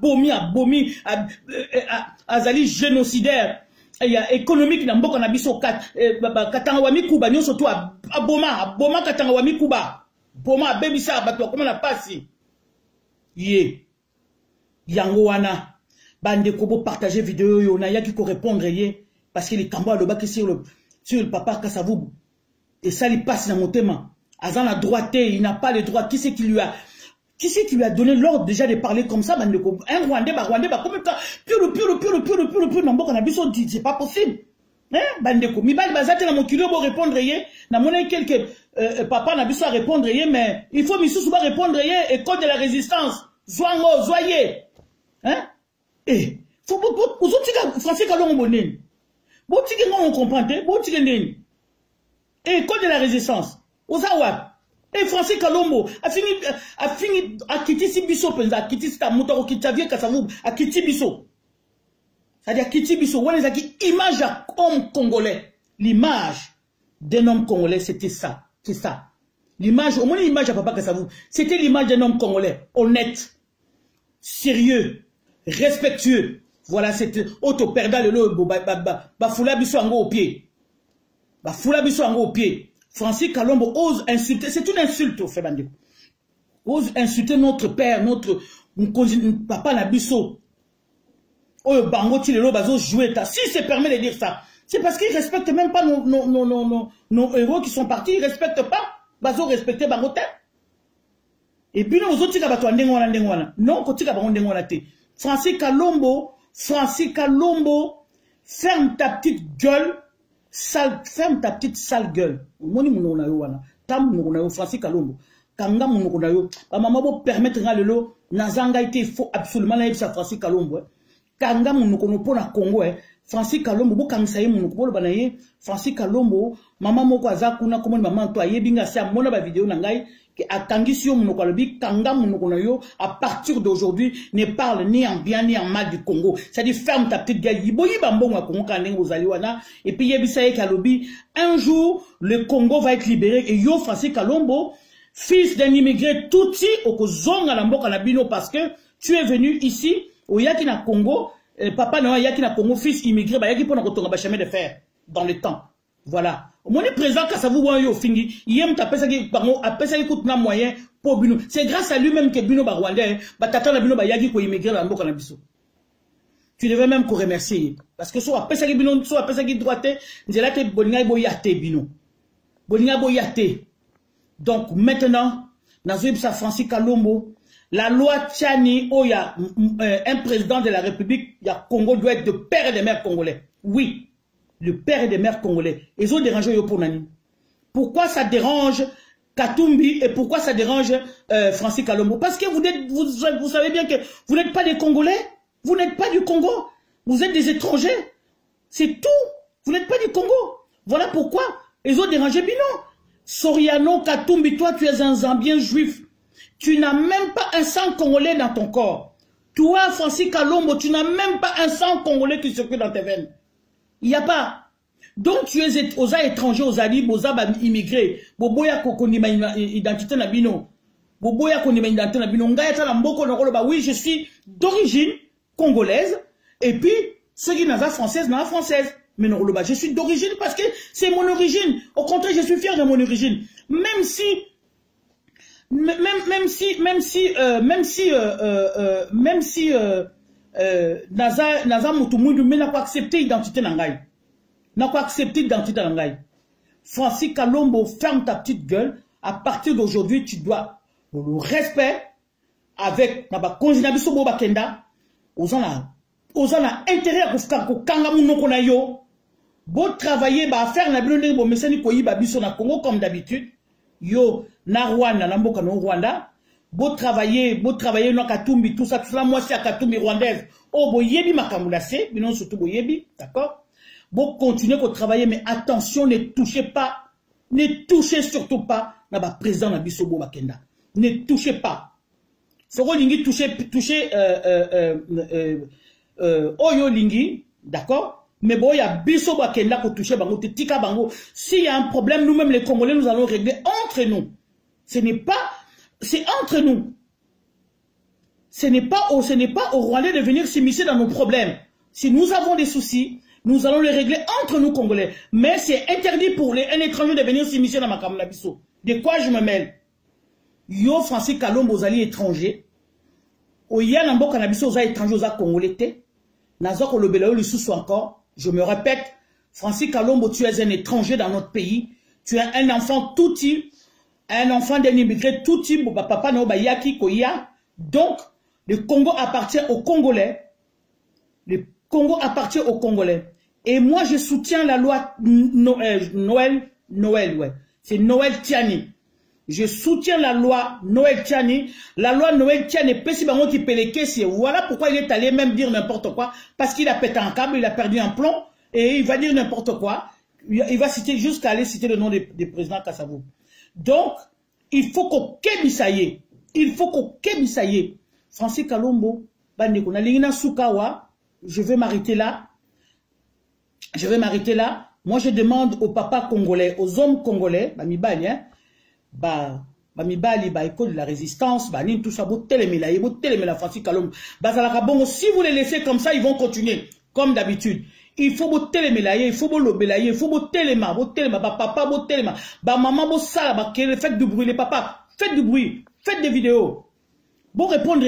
azali génocidaire il y a économique na mboka na biso katanga wa mikuba nyo surtout aboma katanga wa mikuba boma bebisa bato comme na pasi ye yango wana bande ko bo partager vidéo yo na yaki ko répondre ye parce que les kambo aloba ki sur le papa Kasavubu et ça lui passe dans mon thème azan la droité il n'a pas le droit qui c'est qui lui a donné l'ordre déjà de parler comme ça, un Rwandais, comme ça, pure, n'amboka na biso dit, c'est pas possible. Hein, bandeko, mi bal bazate na mon kilo pour répondre yé, na moné quelques papa na biso à répondre yé, mais il faut mi sous ba répondre yé, école de la résistance, zoango, zoyé. Hein? Eh, faut vous tika Francis Kalombo bonen. Bo tika on comprend, bo tika ndeni. École de la résistance. Ozawa. Et Francis Kalombo a fini à quitter si biso penza quitter sta moto qui tavie Kasavubu a quitter biso. C'est-à-dire quitter biso on les qui image homme congolais. L'image d'un homme congolais c'était ça, c'est ça. L'image au moins l'image à papa Kasavubu, c'était l'image d'un homme congolais honnête, sérieux, respectueux. Voilà, c'était auto perdant le lot ba fula biso ngo au pied. Ba fula biso ngo au pied. Francis Kalombo ose insulter, c'est une insulte au fait bandeko. Ose insulter notre père, notre papa Nabiso. Oh bango ti lelo bazo jouer ta. Si se permet de dire ça, c'est parce qu'ils respectent même pas nos héros qui sont partis, ils respectent pas. Bazo respecter bango te. Et puis nous autres tika bato ndengwana. Non ko tika bango ndengwana te. Francis Kalombo, ferme ta petite gueule. Ferme ta petite sale gueule. Moni mounou yo wana. Tam mounou yo Francis Kalombo. Kanga mounou yo. Maman bo permettre nga lelo nazanga ite faut absolument na yebisa Francis Kalombo. Kanga mounou kono pona Congo Francis Kalombo bo kangisa ye mounou ko bana ye Francis Kalombo maman moko azakuna komoni maman to ayebinga sia mona ba vidéo na ngai que akangisi yo mounou ko lobi kanga mounou kono yo à partir d'aujourd'hui ne parle ni en bien ni en mal du Congo. C'est-à-dire ferme ta petite gueule. Yiboyi bambongo Congo kandengo zaliwana et puis yebisa ye kalobi un jour le Congo va être libéré et yo Francis Kalombo fils d'un immigré Tutsi okozonga na mboka na bino parce que tu es venu ici au yaki na Congo papa na yaki na Congo fils immigré ba yaki pona kotonga ba chemin de fer dans le temps. Voilà. Mon président Kasavubu yo fingi, yem ta pesa ki bango apesa ki kutuna moyen pour bino. C'est grâce à lui-même que bino ba Rwandais, ba tata na bino ba yaki ko immigrer na mboka na biso. Tu devrais même ko remercier parce que soit apesa ki bino, soit apesa ki droite, nzela te bolinga bo yate bino. Bolinga bo yate. Donc maintenant, nazo sa Francis Kalombo, la loi Tchani oya un président de la République, ya Congo doit être de père et de mère congolais. Oui. le père et des mères congolais. Ils ont dérangé Yoponani. Pourquoi ça dérange Katumbi et pourquoi ça dérange Francis Kalombo? Parce que vous savez bien que vous n'êtes pas des Congolais. Vous n'êtes pas du Congo. Vous êtes des étrangers. C'est tout. Vous n'êtes pas du Congo. Voilà pourquoi ils ont dérangé Bino. Soriano, Katumbi, toi tu es un Zambien juif. Tu n'as même pas un sang congolais dans ton corps. Toi, Francis Kalombo, tu n'as même pas un sang congolais qui circule dans tes veines. Il n'y a pas. Donc tu es aux étrangers, aux alibes, aux immigrés. Boboya kokonima identité na bino. Boboya konima identité na bino. Ngaya tala mboko na oui, je suis d'origine congolaise. Et puis, ceux qui n'ont pas française, n'ont pas française. Mais non, je suis d'origine parce que c'est mon origine. Au contraire, je suis fier de mon origine. Même si Naza Moutoumouidou, mais n'a pas accepté l'identité n'angaï. N'a pas accepté l'identité n'angaï. Francis Kalombo, ferme ta petite gueule. À partir d'aujourd'hui, tu dois le respect avec Naba Konjinabiso Bobakenda. Aux gens là, intérêt à Kangamouno Konayo. Beau travailler, bah faire la blonde, bon, mais c'est ni koyi babiso na Congo comme d'habitude. Yo, na Rwanda, na Mboka no Rwanda. Beau travailler, no Katumbi, tout ça, moi c'est à Katumbi rwandaise. Oh, bo yebi makamulase, mais non surtout bo yebi, d'accord? Beau continuer qu'on travailler, mais attention, ne touchez surtout pas, na ba président na biso bo bakenda. Ne touchez pas. Soro lingi toucher, oyo lingi, d'accord? Mais bon, il y a biso bakenda pour toucher bango, tika bango. S'il y a un problème, nous-mêmes les Congolais, nous allons régler entre nous. Ce n'est pas, c'est entre nous. Ce n'est pas au Rwandais de venir s'immiscer dans nos problèmes. Si nous avons des soucis, nous allons les régler entre nous Congolais. Mais c'est interdit pour un étranger de venir s'immiscer dans ma kamuna biso. De quoi je me mêle? Yo Francis Kalombo Ozali étranger. Oya Nambo Kanabiso Oza étranger Oza Congolais te. Nazoko Lobelao le sous encore. Je me répète, Francis Kalombo, tu es un étranger dans notre pays. Tu es un enfant tout type, un enfant d'un immigré tout type. Papa no bayaki koya. Donc, le Congo appartient aux Congolais. Le Congo appartient aux Congolais. Et moi, je soutiens la loi Noël, ouais. C'est Noël Tiani. Je soutiens la loi Noël Tiani. La loi Noël Tiani, qui peut les caisser. Voilà pourquoi il est allé même dire n'importe quoi. Parce qu'il a pété un câble, il a perdu un plomb. Et il va dire n'importe quoi. Il va citer jusqu'à aller citer le nom des présidents Kassavou. Donc, il faut qu'on kébisaye. Francis Kalombo, Bandekona, Lingina Sukawa, je vais m'arrêter là. Moi, je demande aux papas congolais, aux hommes congolais, Bamibali, hein, Bamibali, école de la résistance, nin tout ça, la Francis Kalombo. Si vous les laissez comme ça, ils vont continuer, comme d'habitude. Il faut vous télémélayer, il faut vous l'obélayer, il faut vous téléma, papa, vous téléma, maman, vous ça, faites du bruit, les papas, faites du bruit, faites des vidéos. Bon, répondre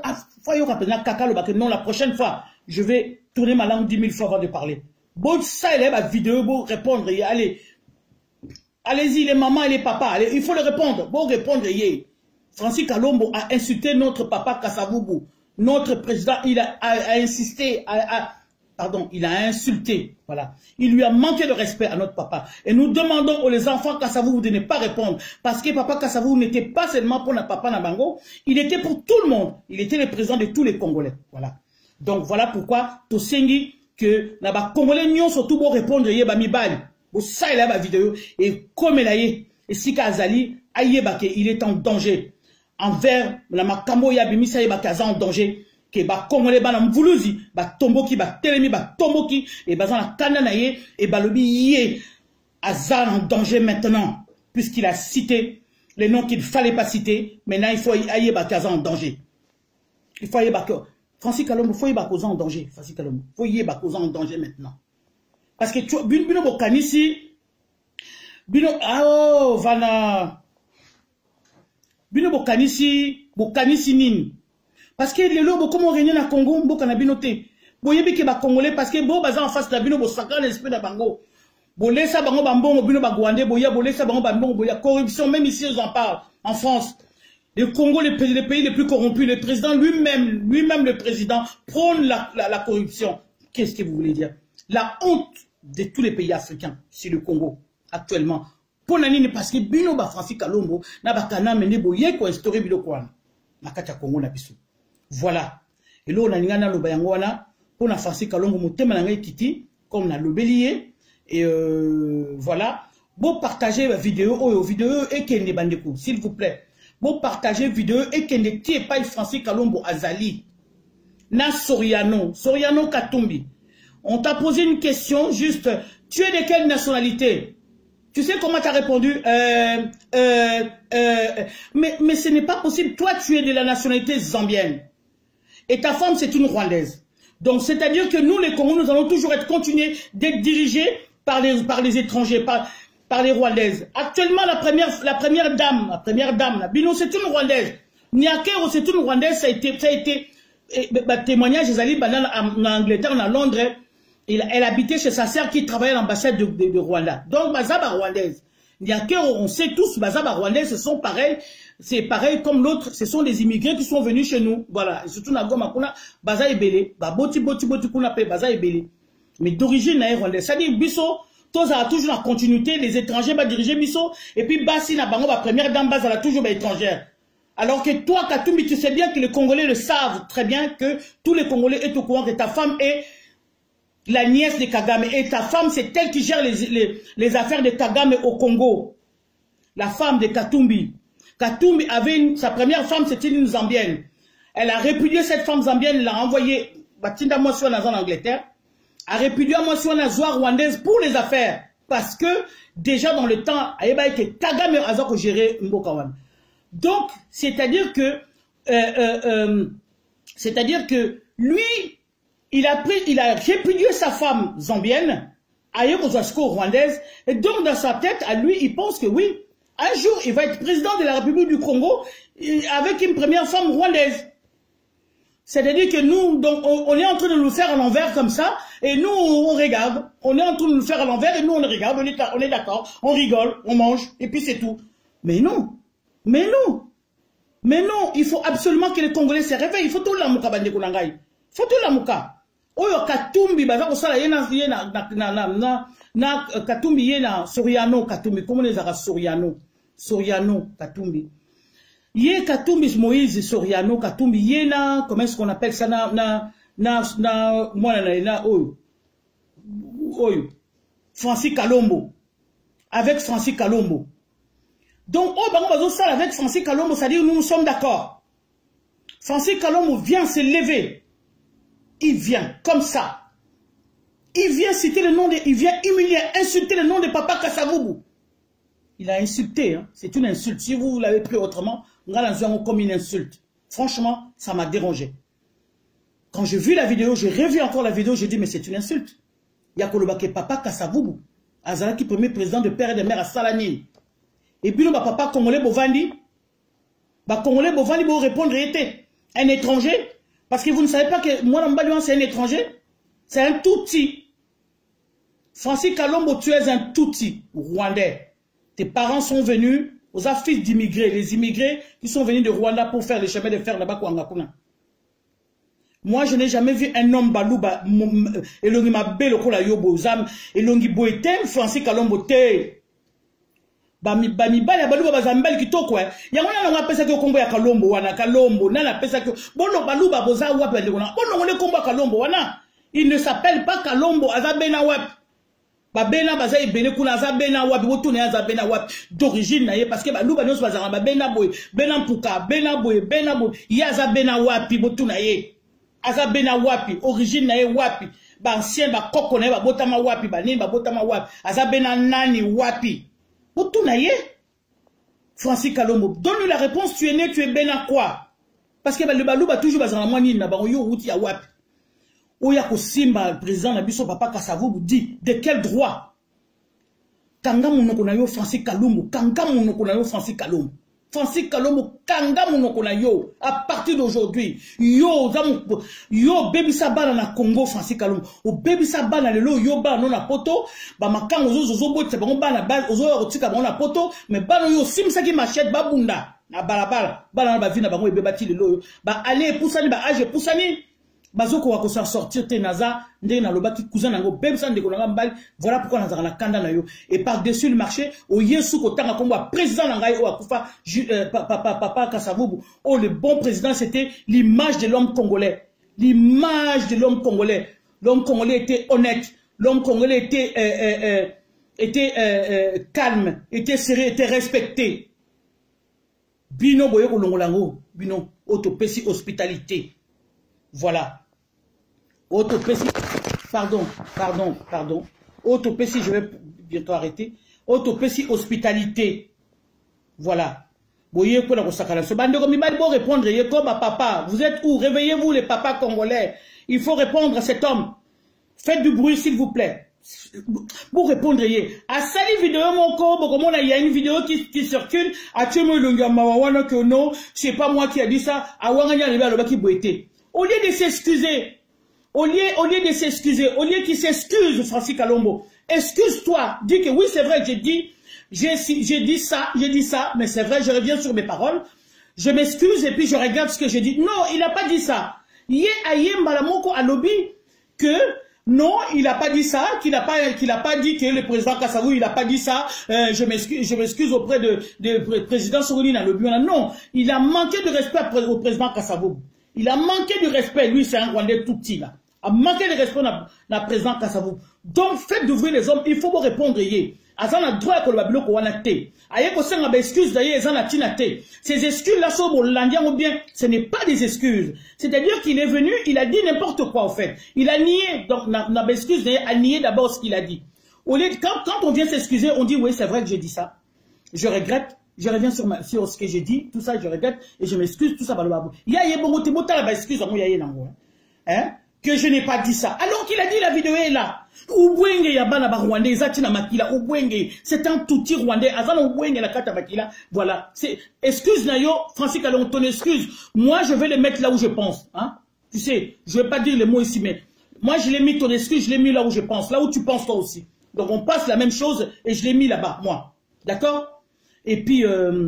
non, la prochaine fois, je vais tourner ma langue 10 000 fois avant de parler. Bon, ça, il y a ma vidéo, bon, répondre, allez. Allez-y, les mamans et les papas, allez, il faut le répondre. Bon, répondre, Francis Kalombo a insulté notre papa Kassavoubou. Notre président, il a insisté, il a insulté, voilà. Il lui a manqué de respect à notre papa. Et nous demandons aux enfants Kassavoubou de ne pas répondre. Parce que papa Kassavoubou n'était pas seulement pour notre papa Nabango, il était pour tout le monde. Il était le président de tous les Congolais, voilà. Donc voilà pourquoi, Tosengi, que Naba Congolais n'y ont surtout pour répondre, Mibali. Ça, il a ma vidéo. Et comme elle a et Sika Azali, il est en danger. Envers la Makambo Yabimisa et Bakaza en danger. Que ba Congolais ba Mvuluzi, ba Tomboki, ba Telemi, ba Tomboki, et bazan la Kananaye, et Balobi Yé, Azan en danger maintenant. Puisqu'il a cité les noms qu'il ne fallait pas citer. Maintenant, il faut ailler Bakaza en danger. Il faut ailler Bakaza. Francis Kalombo, il faut y Bakaza en danger. Francis Kalombo, il faut y Bakaza en danger maintenant. Parce que tu bino bokanisi bino vana bino bokanisi nini parce que les lobos comme on règne na Congo bokana binoté boyebi ke ba congolais parce que bo baza en face de bino bo sacré l'esprit de bango bo lesa bango bambongo bino ba gwande boya bo lesa bango bambongo boya corruption même ici on en parle en France. Le Congo, le pays les plus corrompus, le président lui-même le président prône la corruption. Qu'est-ce que vous voulez dire? La honte de tous les pays africains, c'est le Congo, actuellement. Pour nani parce que bino ba Francis Kalombo na ba kana mene boye ko instaurer biloko wana. Na kati ya Congo na biso. Voilà. Et là on a ngana lo bayango wana pour na Francis Kalombo motema na ngai kiti comme na lobelier et voilà. Bon partager la vidéo et kende bandeko s'il vous plaît. Bon partager vidéo et kende ti pas Francis Kalombo Azali. Na Soriano Katumbi. On t'a posé une question juste, tu es de quelle nationalité? Tu sais comment tu as répondu? Mais ce n'est pas possible. Toi, tu es de la nationalité zambienne. Et ta femme, c'est une Rwandaise. Donc, c'est-à-dire que nous, les Congolais, nous allons toujours être continués d'être dirigés par les étrangers, par les Rwandaises. Actuellement, la première dame, la Bino, c'est une Rwandaise. Nyakero, c'est une Rwandaise, ça a été témoignage, ils allaient en Angleterre, en Londres. Elle habitait chez sa sœur qui travaillait à l'ambassade de Rwanda. Donc, Bazaba rwandaise. On sait tous, Bazaba rwandaise, ce sont pareils. C'est pareil comme l'autre. Ce sont des immigrés qui sont venus chez nous. Voilà. Et surtout, Nagoma, Kuna, Baza Ebele. Boti, Kuna, Baza Ebele. Mais d'origine, rwandaise. C'est-à-dire, Bisso, tous a toujours la continuité. Les étrangers, diriger Bisso. Et puis, Bassi, Nabango, première dame, Baz, elle a toujours étrangère. Alors que toi, Katumbi, tu sais bien que les Congolais le savent très bien que tous les Congolais est au courant que ta femme est la nièce de Kagame. Et ta femme, c'est elle qui gère les affaires de Kagame au Congo. La femme de Katumbi. Katumbi avait sa première femme, c'était une Zambienne. Elle a répudié cette femme zambienne, l'a envoyée, Batinda Motion en Angleterre, a répudié Motion en rwandaise pour les affaires. Parce que, déjà dans le temps, Aïba était Kagame Azako gérer Mbokawan. Donc, c'est-à-dire que lui, il a répudié sa femme zambienne, rwandaise, et donc dans sa tête, à lui, il pense que oui, un jour, il va être président de la République du Congo avec une première femme rwandaise. C'est-à-dire que nous, donc, on est en train de nous faire à l'envers comme ça, et nous, on regarde. On est en train de nous faire à l'envers, et nous, on regarde, on est d'accord, on rigole, on mange, et puis c'est tout. Mais non. Mais non, il faut absolument que les Congolais se réveillent. Il faut tout l'amuka bande kunangai. Il faut tout l'amuka. Oyo Katumbi baza kosala yena Katumbi yena Soriano Katumbi. Comment les ara Soriano Katumbi. Yé Katumbi Moïse Soriano Katumbi yena, comment est-ce qu'on appelle ça oyo. Francis Kalombo. Avec Francis Kalombo. Donc, avec Francis Kalombo, c'est-à-dire nous sommes d'accord. Francis Kalombo vient se lever. Il vient comme ça. Il vient citer le nom il vient humilier, insulter le nom de Papa Kasavubu. Il a insulté, hein. C'est une insulte. Si vous l'avez pris autrement, on a comme une insulte. Franchement, ça m'a dérangé. Quand j'ai vu la vidéo, j'ai revu encore la vidéo, j'ai dit, mais c'est une insulte. Il y a Kolobake Papa Kasavubu, Azalaki, premier président de père et de mère à Salanine. Et puis, papa congolais Bovandi, congolais Bovandi, vous répondre, était un étranger. Parce que vous ne savez pas que moi, c'est un étranger. C'est un touti. Francis Kalombo, tu es un touti rwandais. Tes parents sont venus aux fils d'immigrés. Les immigrés qui sont venus de Rwanda pour faire les chemins de fer là-bas. Moi, je n'ai jamais vu un homme balouba. Elongi Mabé, le kola yobo zam. Elongi Boetem, Francis Kalombo te. Bami ya baluba bazambali kitoko yango na pesa ke kombo ya Kalombo wana Kalombo na pesa ke bono baluba boza wapi ndekona bono ngone kombo ya Kalombo wana il ne s'appelle pas Kalombo azabena wapi babena baza ibele kuna azabena wapi botuna azabena wapi d'origine na ye parce que baluba nyonso bazanga babena boy bena mpuka bena boy ya azabena wapi botuna ye azabena wapi origine na ye wapi ba ancien ba koko na ye ba botama wapi ba nini ba botama wapi azabena nani wapi. Francis Kalombo, donne-lui la réponse, tu es né, tu es ben à quoi? Parce que le balou va toujours bazan moi ni na ba yo wuti ya wapi. Oya ko simba président na biso papa Kasavubu dit de quel droit? Kanga monoko na yo Francis Kalombo, kanga monoko na yo Francis Kalombo. Francis Kalombo kanga monoko na yo à partir d'aujourd'hui. Yo baby sabana na Congo Francis Kalombo. O baby sabana lelo yo ba non na poto ba makango zo botse ba bana ba ozo rotika ba na poto mais ba yo simsa ki machette ba bunda na balabala ba na ba vina ba ngo ebebati lelo ba aller poussani ba age poussani bazoko wako sortir te naza ndenge na lobaki cousin nango bemsa ndeko nanga mbali voilà pourquoi nazaka na kanda na yo et par dessus le marché o yesu ko tanga kombo président nanga o akufa papa Kasavubu oh le bon président c'était l'image de l'homme congolais, l'image de l'homme congolais. L'homme congolais était honnête, l'homme congolais était calme, était sérieux, était respecté. Bino boye ko longolango, bino autopécie hospitalité. Voilà. Autopécie, pardon. Autopécie, je vais bientôt arrêter. Autopécie hospitalité. Voilà. Boye ko la kosakala. Ce bande comme il va répondre, il comme papa. Vous êtes où? Réveillez-vous les papas congolais. Il faut répondre à cet homme. Faites du bruit s'il vous plaît. Pour répondre, à cette vidéo, il y a une vidéo qui circule. Que non, c'est pas moi qui a dit ça. Au lieu de s'excuser, au lieu qu'il s'excuse, Francis Kalombo, excuse-toi, dis que oui, c'est vrai, j'ai dit ça, mais c'est vrai, je reviens sur mes paroles. Je m'excuse et puis je regarde ce que j'ai dit. Non, il n'a pas dit ça. Yé Ayem Balamoko a lobby que non, il n'a pas dit ça, qu'il n'a pas dit que le président Kassavou, il n'a pas dit ça, je m'excuse auprès de président Sourouni Nalobi. Non, il a manqué de respect au président Kassavou. Il a manqué de respect, lui c'est un Rwandais tout petit là. A manqué de respect au président Kassavou. Donc faites d'ouvrir les hommes, il faut vous répondre yé. Azana droit à kolobabilo ko wanate. Aye ko senga ba excuse d'ailleurs ezana tinate. Ces excuses là sont landian ou bien, ce n'est pas des excuses. C'est-à-dire qu'il est venu, il a dit n'importe quoi en fait. Il a nié, donc n'a excuse d'ailleurs a nié d'abord ce qu'il a dit. Au lieu quand on vient s'excuser, on dit oui, c'est vrai que j'ai dit ça. Je regrette, je reviens sur ce que j'ai dit, tout ça je regrette et je m'excuse, tout ça balobabo. Ya ye bongo te bota la excuse en ya ye nango. Hein? Que je n'ai pas dit ça. Alors qu'il a dit la vidéo est là. Ubwenge yabana ba Rwandais, zatina makila, Ubwenge, c'est un touti Rwandais, azana Ubwenge la kata makila, voilà. C'est, excuse Nayo, Francis Kalombo, ton excuse. Moi, je vais les mettre là où je pense, hein. Tu sais, je vais pas dire les mots ici, mais moi, je l'ai mis ton excuse, je l'ai mis là où je pense, là où tu penses toi aussi. Donc, on passe la même chose et je l'ai mis là-bas, moi. D'accord? Et puis,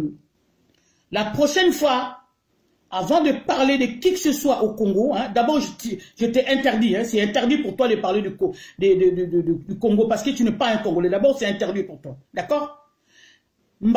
la prochaine fois, avant de parler de qui que ce soit au Congo, hein, d'abord je t'ai interdit, hein, c'est interdit pour toi de parler du Congo parce que tu n'es pas un Congolais. D'abord c'est interdit pour toi, d'accord? Il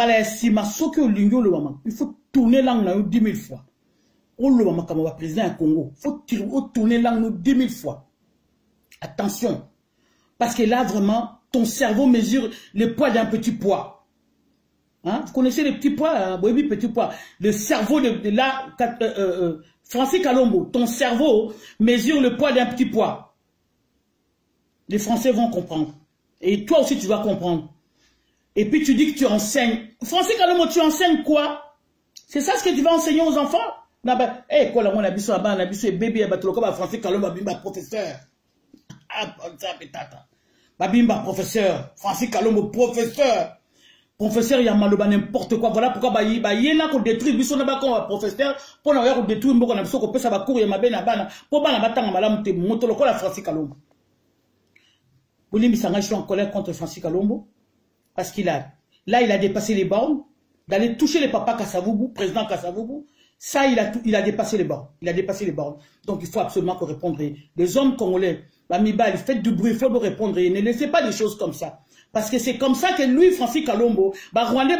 faut tourner langue 10 000 fois. Comme président du Congo, il faut tourner langue 10 000 fois. Attention, parce que là vraiment, ton cerveau mesure le poids d'un petit pois. Hein? Vous connaissez les petits pois, oui, petits pois. Le cerveau de là, Francis Kalombo, ton cerveau mesure le poids d'un petit pois. Les Français vont comprendre. Et toi aussi, tu vas comprendre. Et puis tu dis que tu enseignes. Francis Kalombo, tu enseignes quoi? C'est ça ce que tu vas enseigner aux enfants? Eh, quoi, là, on a vu ça, on a vu ça, bébé, Francis Kalombo, bimba, professeur. Ah, ça, pétata. Babimba, professeur. Francis Kalombo, professeur. Professeur, il y a maloba n'importe quoi. Voilà pourquoi il y a qu'on détruit. Bisson n'a pas comme professeur. Pour n'a pas détruire. Mboko n'a pas qu'on peut ça va courir. Ma belle bana. Pour pas n'a pas tant malam te motoloko la Francis Kalombo. Boulim Bissanga, je suis en colère contre Francis Kalombo parce qu'il a là il a dépassé les bornes d'aller toucher les papas Kasavubu, président Kasavubu. Ça il a dépassé les bornes. Il a dépassé les bornes. Donc il faut absolument qu'on réponde. Les hommes congolais, Bamiba, faites du bruit, il faut nous répondre. Ne laissez pas des choses comme ça. Parce que c'est comme ça que lui, Francis Kalombo, Rwandais,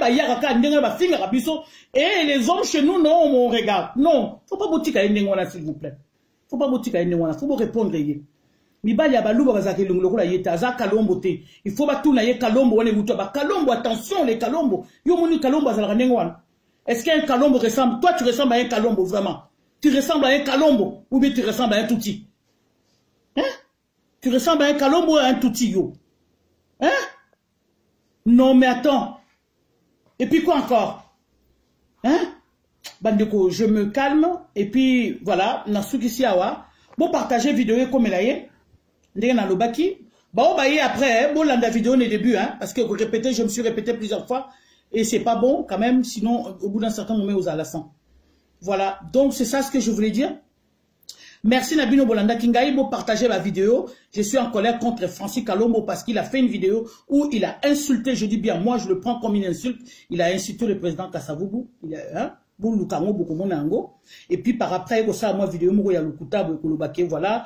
et les hommes chez nous, non, on regarde. Non, faut pas boutique à Ndengwana, s'il vous plaît. Faut pas boutique à Ndengwana, faut vous répondre. Mibali ya baluba bazaki lungulokula yeta za Kalombo te. Il faut pas tout naye Kalombo wane buto ba Kalombo, attention les Kalombo. Yo moni Kalombo azalaka Ndengwana. Est-ce qu'un Kalombo ressemble, toi tu ressembles à un Kalombo vraiment? Tu ressembles à un Kalombo ou bien tu ressembles à un Touti? Hein? Tu ressembles à un Kalombo ou à un Touti yo? Hein? Non, mais attends. Et puis quoi encore? Hein? Bandeko, je me calme. Et puis, voilà. Nasuki Siawa. Bon, partagez vidéo comme elle est. Ndenge na lobaki. Bon, bah, après, bon, la vidéo n'est début, hein. Parce que vous répétez, je me suis répété plusieurs fois. Et c'est pas bon, quand même. Sinon, au bout d'un certain moment, aux alassans. Voilà. Donc, c'est ça ce que je voulais dire. Merci Nabino Bolanda Kingaï pour partager la vidéo. Je suis en colère contre Francis Kalombo parce qu'il a fait une vidéo où il a insulté, je dis bien, moi je le prends comme une insulte. Il a insulté le président Kasavubu. Bulukango Bokomonango. Et puis par après, ça, moi, vidéo, moi, il y a le Koutab, Kolobake, voilà.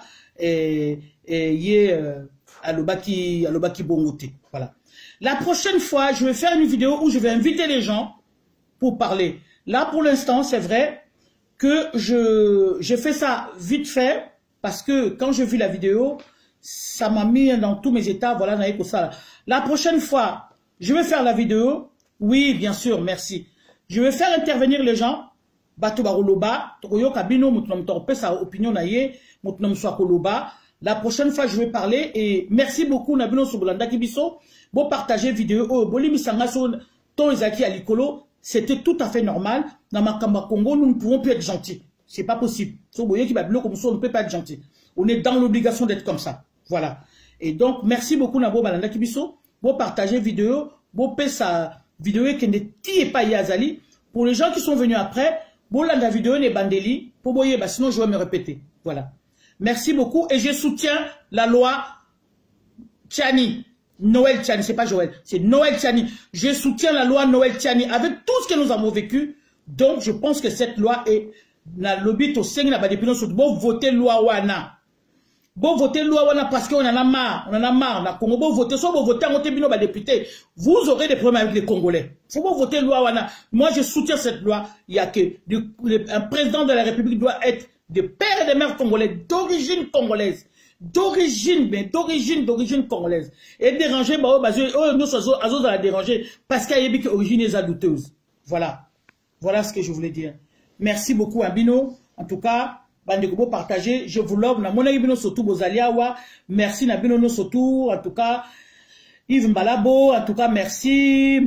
Alobaki Bongote. Voilà. La prochaine fois, je vais faire une vidéo où je vais inviter les gens pour parler. Là, pour l'instant, c'est vrai que j'ai fait ça vite fait parce que quand j'ai vu la vidéo, ça m'a mis dans tous mes états. Voilà, ça. La prochaine fois, je vais faire la vidéo. Oui, bien sûr, merci. Je vais faire intervenir les gens. Bato Baroloba, Tokoyo Kabino, Moutonom Torpe, sa opinion naïe, Moutonom Swakoloba. La prochaine fois, je vais parler et merci beaucoup, Nabino Sobolanda Kibiso. Bon, partager vidéo, Bolimi Sangaso, Ton Ezaki Alikolo. C'était tout à fait normal. Dans Makamba Congo, nous ne pouvons plus être gentils. C'est pas possible. On ne peut pas être gentil. On est dans l'obligation d'être comme ça. Voilà. Et donc, merci beaucoup, Nabo Balanda Kibiso. Bon, partager vidéo. Bon, payer sa vidéo qui ne tire pas Yazali. Pour les gens qui sont venus après, bon, la vidéo n'est bandeli. Pour boyer, sinon je vais me répéter. Voilà. Merci beaucoup. Et je soutiens la loi Tchani. Noël Tchani, c'est pas Joël, c'est Noël Tchani. Je soutiens la loi Noël Tchani avec tout ce que nous avons vécu. Donc, je pense que cette loi est la lobby au sein de la Badepino sur bon voter loi wana. Bon voter loi wana parce qu'on en a marre. On en a marre. La Congo, bon voter, soit bon voter en Otebino député. Vous aurez des problèmes avec les Congolais. Faut bon voter loi wana. Moi, je soutiens cette loi. Il y a que un président de la République doit être de pères et de mères congolais, d'origine congolaise. D'origine congolaise. Et déranger, nous la déranger parce qu'il y a une origine douteuse. Voilà. Voilà ce que je voulais dire. Merci beaucoup, Abino. En tout cas, Bandeko partager. Je vous love. Na mona Ibino Sotou Bozaliawa. Merci, Nabino no Sotou. En tout cas, Yves Mbalabo. En tout cas, merci.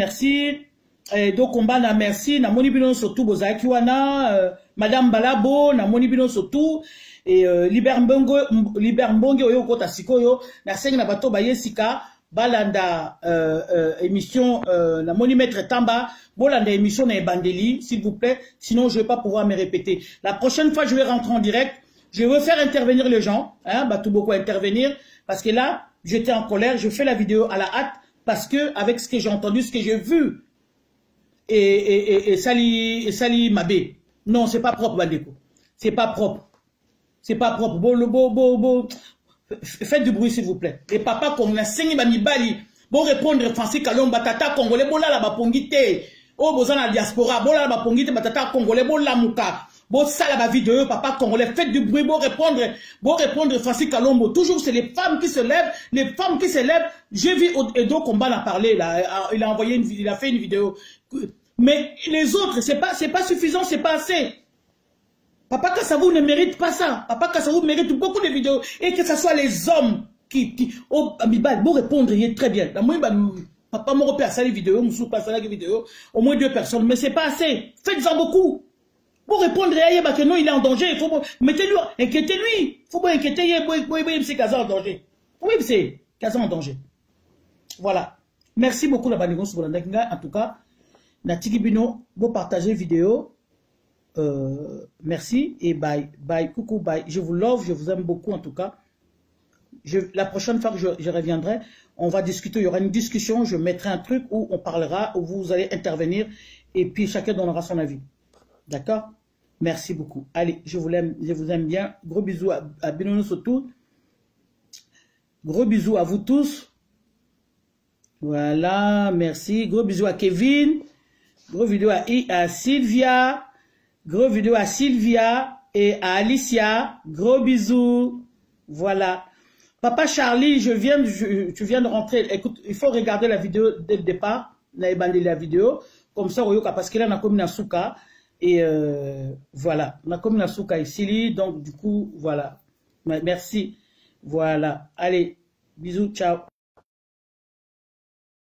Et donc, on va merci. Na moni Ibino Sotou Bozaliawana. Madame Balabo. Na moni Ibino Sotou. Et Liber Mbonge oyo kota sikoyo na sengi na bato ba yesika balanda émission na moni maître Tamba bolanda émission na Bandeli s'il vous plaît, sinon je vais pas pouvoir me répéter. La prochaine fois je vais rentrer en direct, je vais faire intervenir les gens, hein, tout beaucoup intervenir parce que là j'étais en colère, je fais la vidéo à la hâte parce que avec ce que j'ai entendu, ce que j'ai vu et Sali Mabé. Non, c'est pas propre Bandeko. C'est pas propre. C'est pas propre. Faites du bruit, s'il vous plaît. Et papa, comme la seigne Bali, bon répondre Francis Kalomba, tata congolais, bon là la bapongite. Oh, bon la diaspora, bon là la bapongite, tata congolais, bon la mouka. Bon ça la vidéo, papa congolais, faites du bruit, bon répondre Francis Kalombo. Toujours, c'est les femmes qui se lèvent, J'ai vu Edo Combat l'a parlé, là. Il a fait une vidéo. Mais les autres, c'est pas suffisant, c'est pas assez. Papa Kassavou ne mérite pas ça. Papa Kassavou mérite beaucoup de vidéos. Et que ce soit les hommes oh, Amibal, bon répondre, il est très bien. Papa m'a repéré à ça les vidéos, Moussou passe à la vidéo, au moins 2 personnes. Mais c'est pas assez. Faites-en beaucoup. Pour répondre à que non, il est en danger. Il faut mettez-lui, inquiétez-lui. Il faut pas inquiéter, c'est Kaza en danger. Oui, c'est Kaza en danger. Voilà. Merci beaucoup la Banigon Soubolandakinga. En tout cas, Natiki Bino, bon partager vidéo. Merci et bye, coucou, bye. Je vous love, je vous aime beaucoup en tout cas. La prochaine fois que je reviendrai, on va discuter, il y aura une discussion, je mettrai un truc où on parlera, où vous allez intervenir et puis chacun donnera son avis. D'accord? Merci beaucoup. Allez, je vous aime bien. Gros bisous à Binono Sotou. Gros bisous à vous tous. Voilà, merci. Gros bisous à Kevin. Gros vidéo à Sylvia. Gros vidéo à Sylvia et à Alicia. Gros bisous. Voilà. Papa Charlie, tu viens de rentrer. Écoute, il faut regarder la vidéo dès le départ. La vidéo. Comme ça, parce que là, on a comme une souka. Et voilà. On a comme une souka ici. Donc, du coup, voilà. Merci. Voilà. Allez. Bisous. Ciao.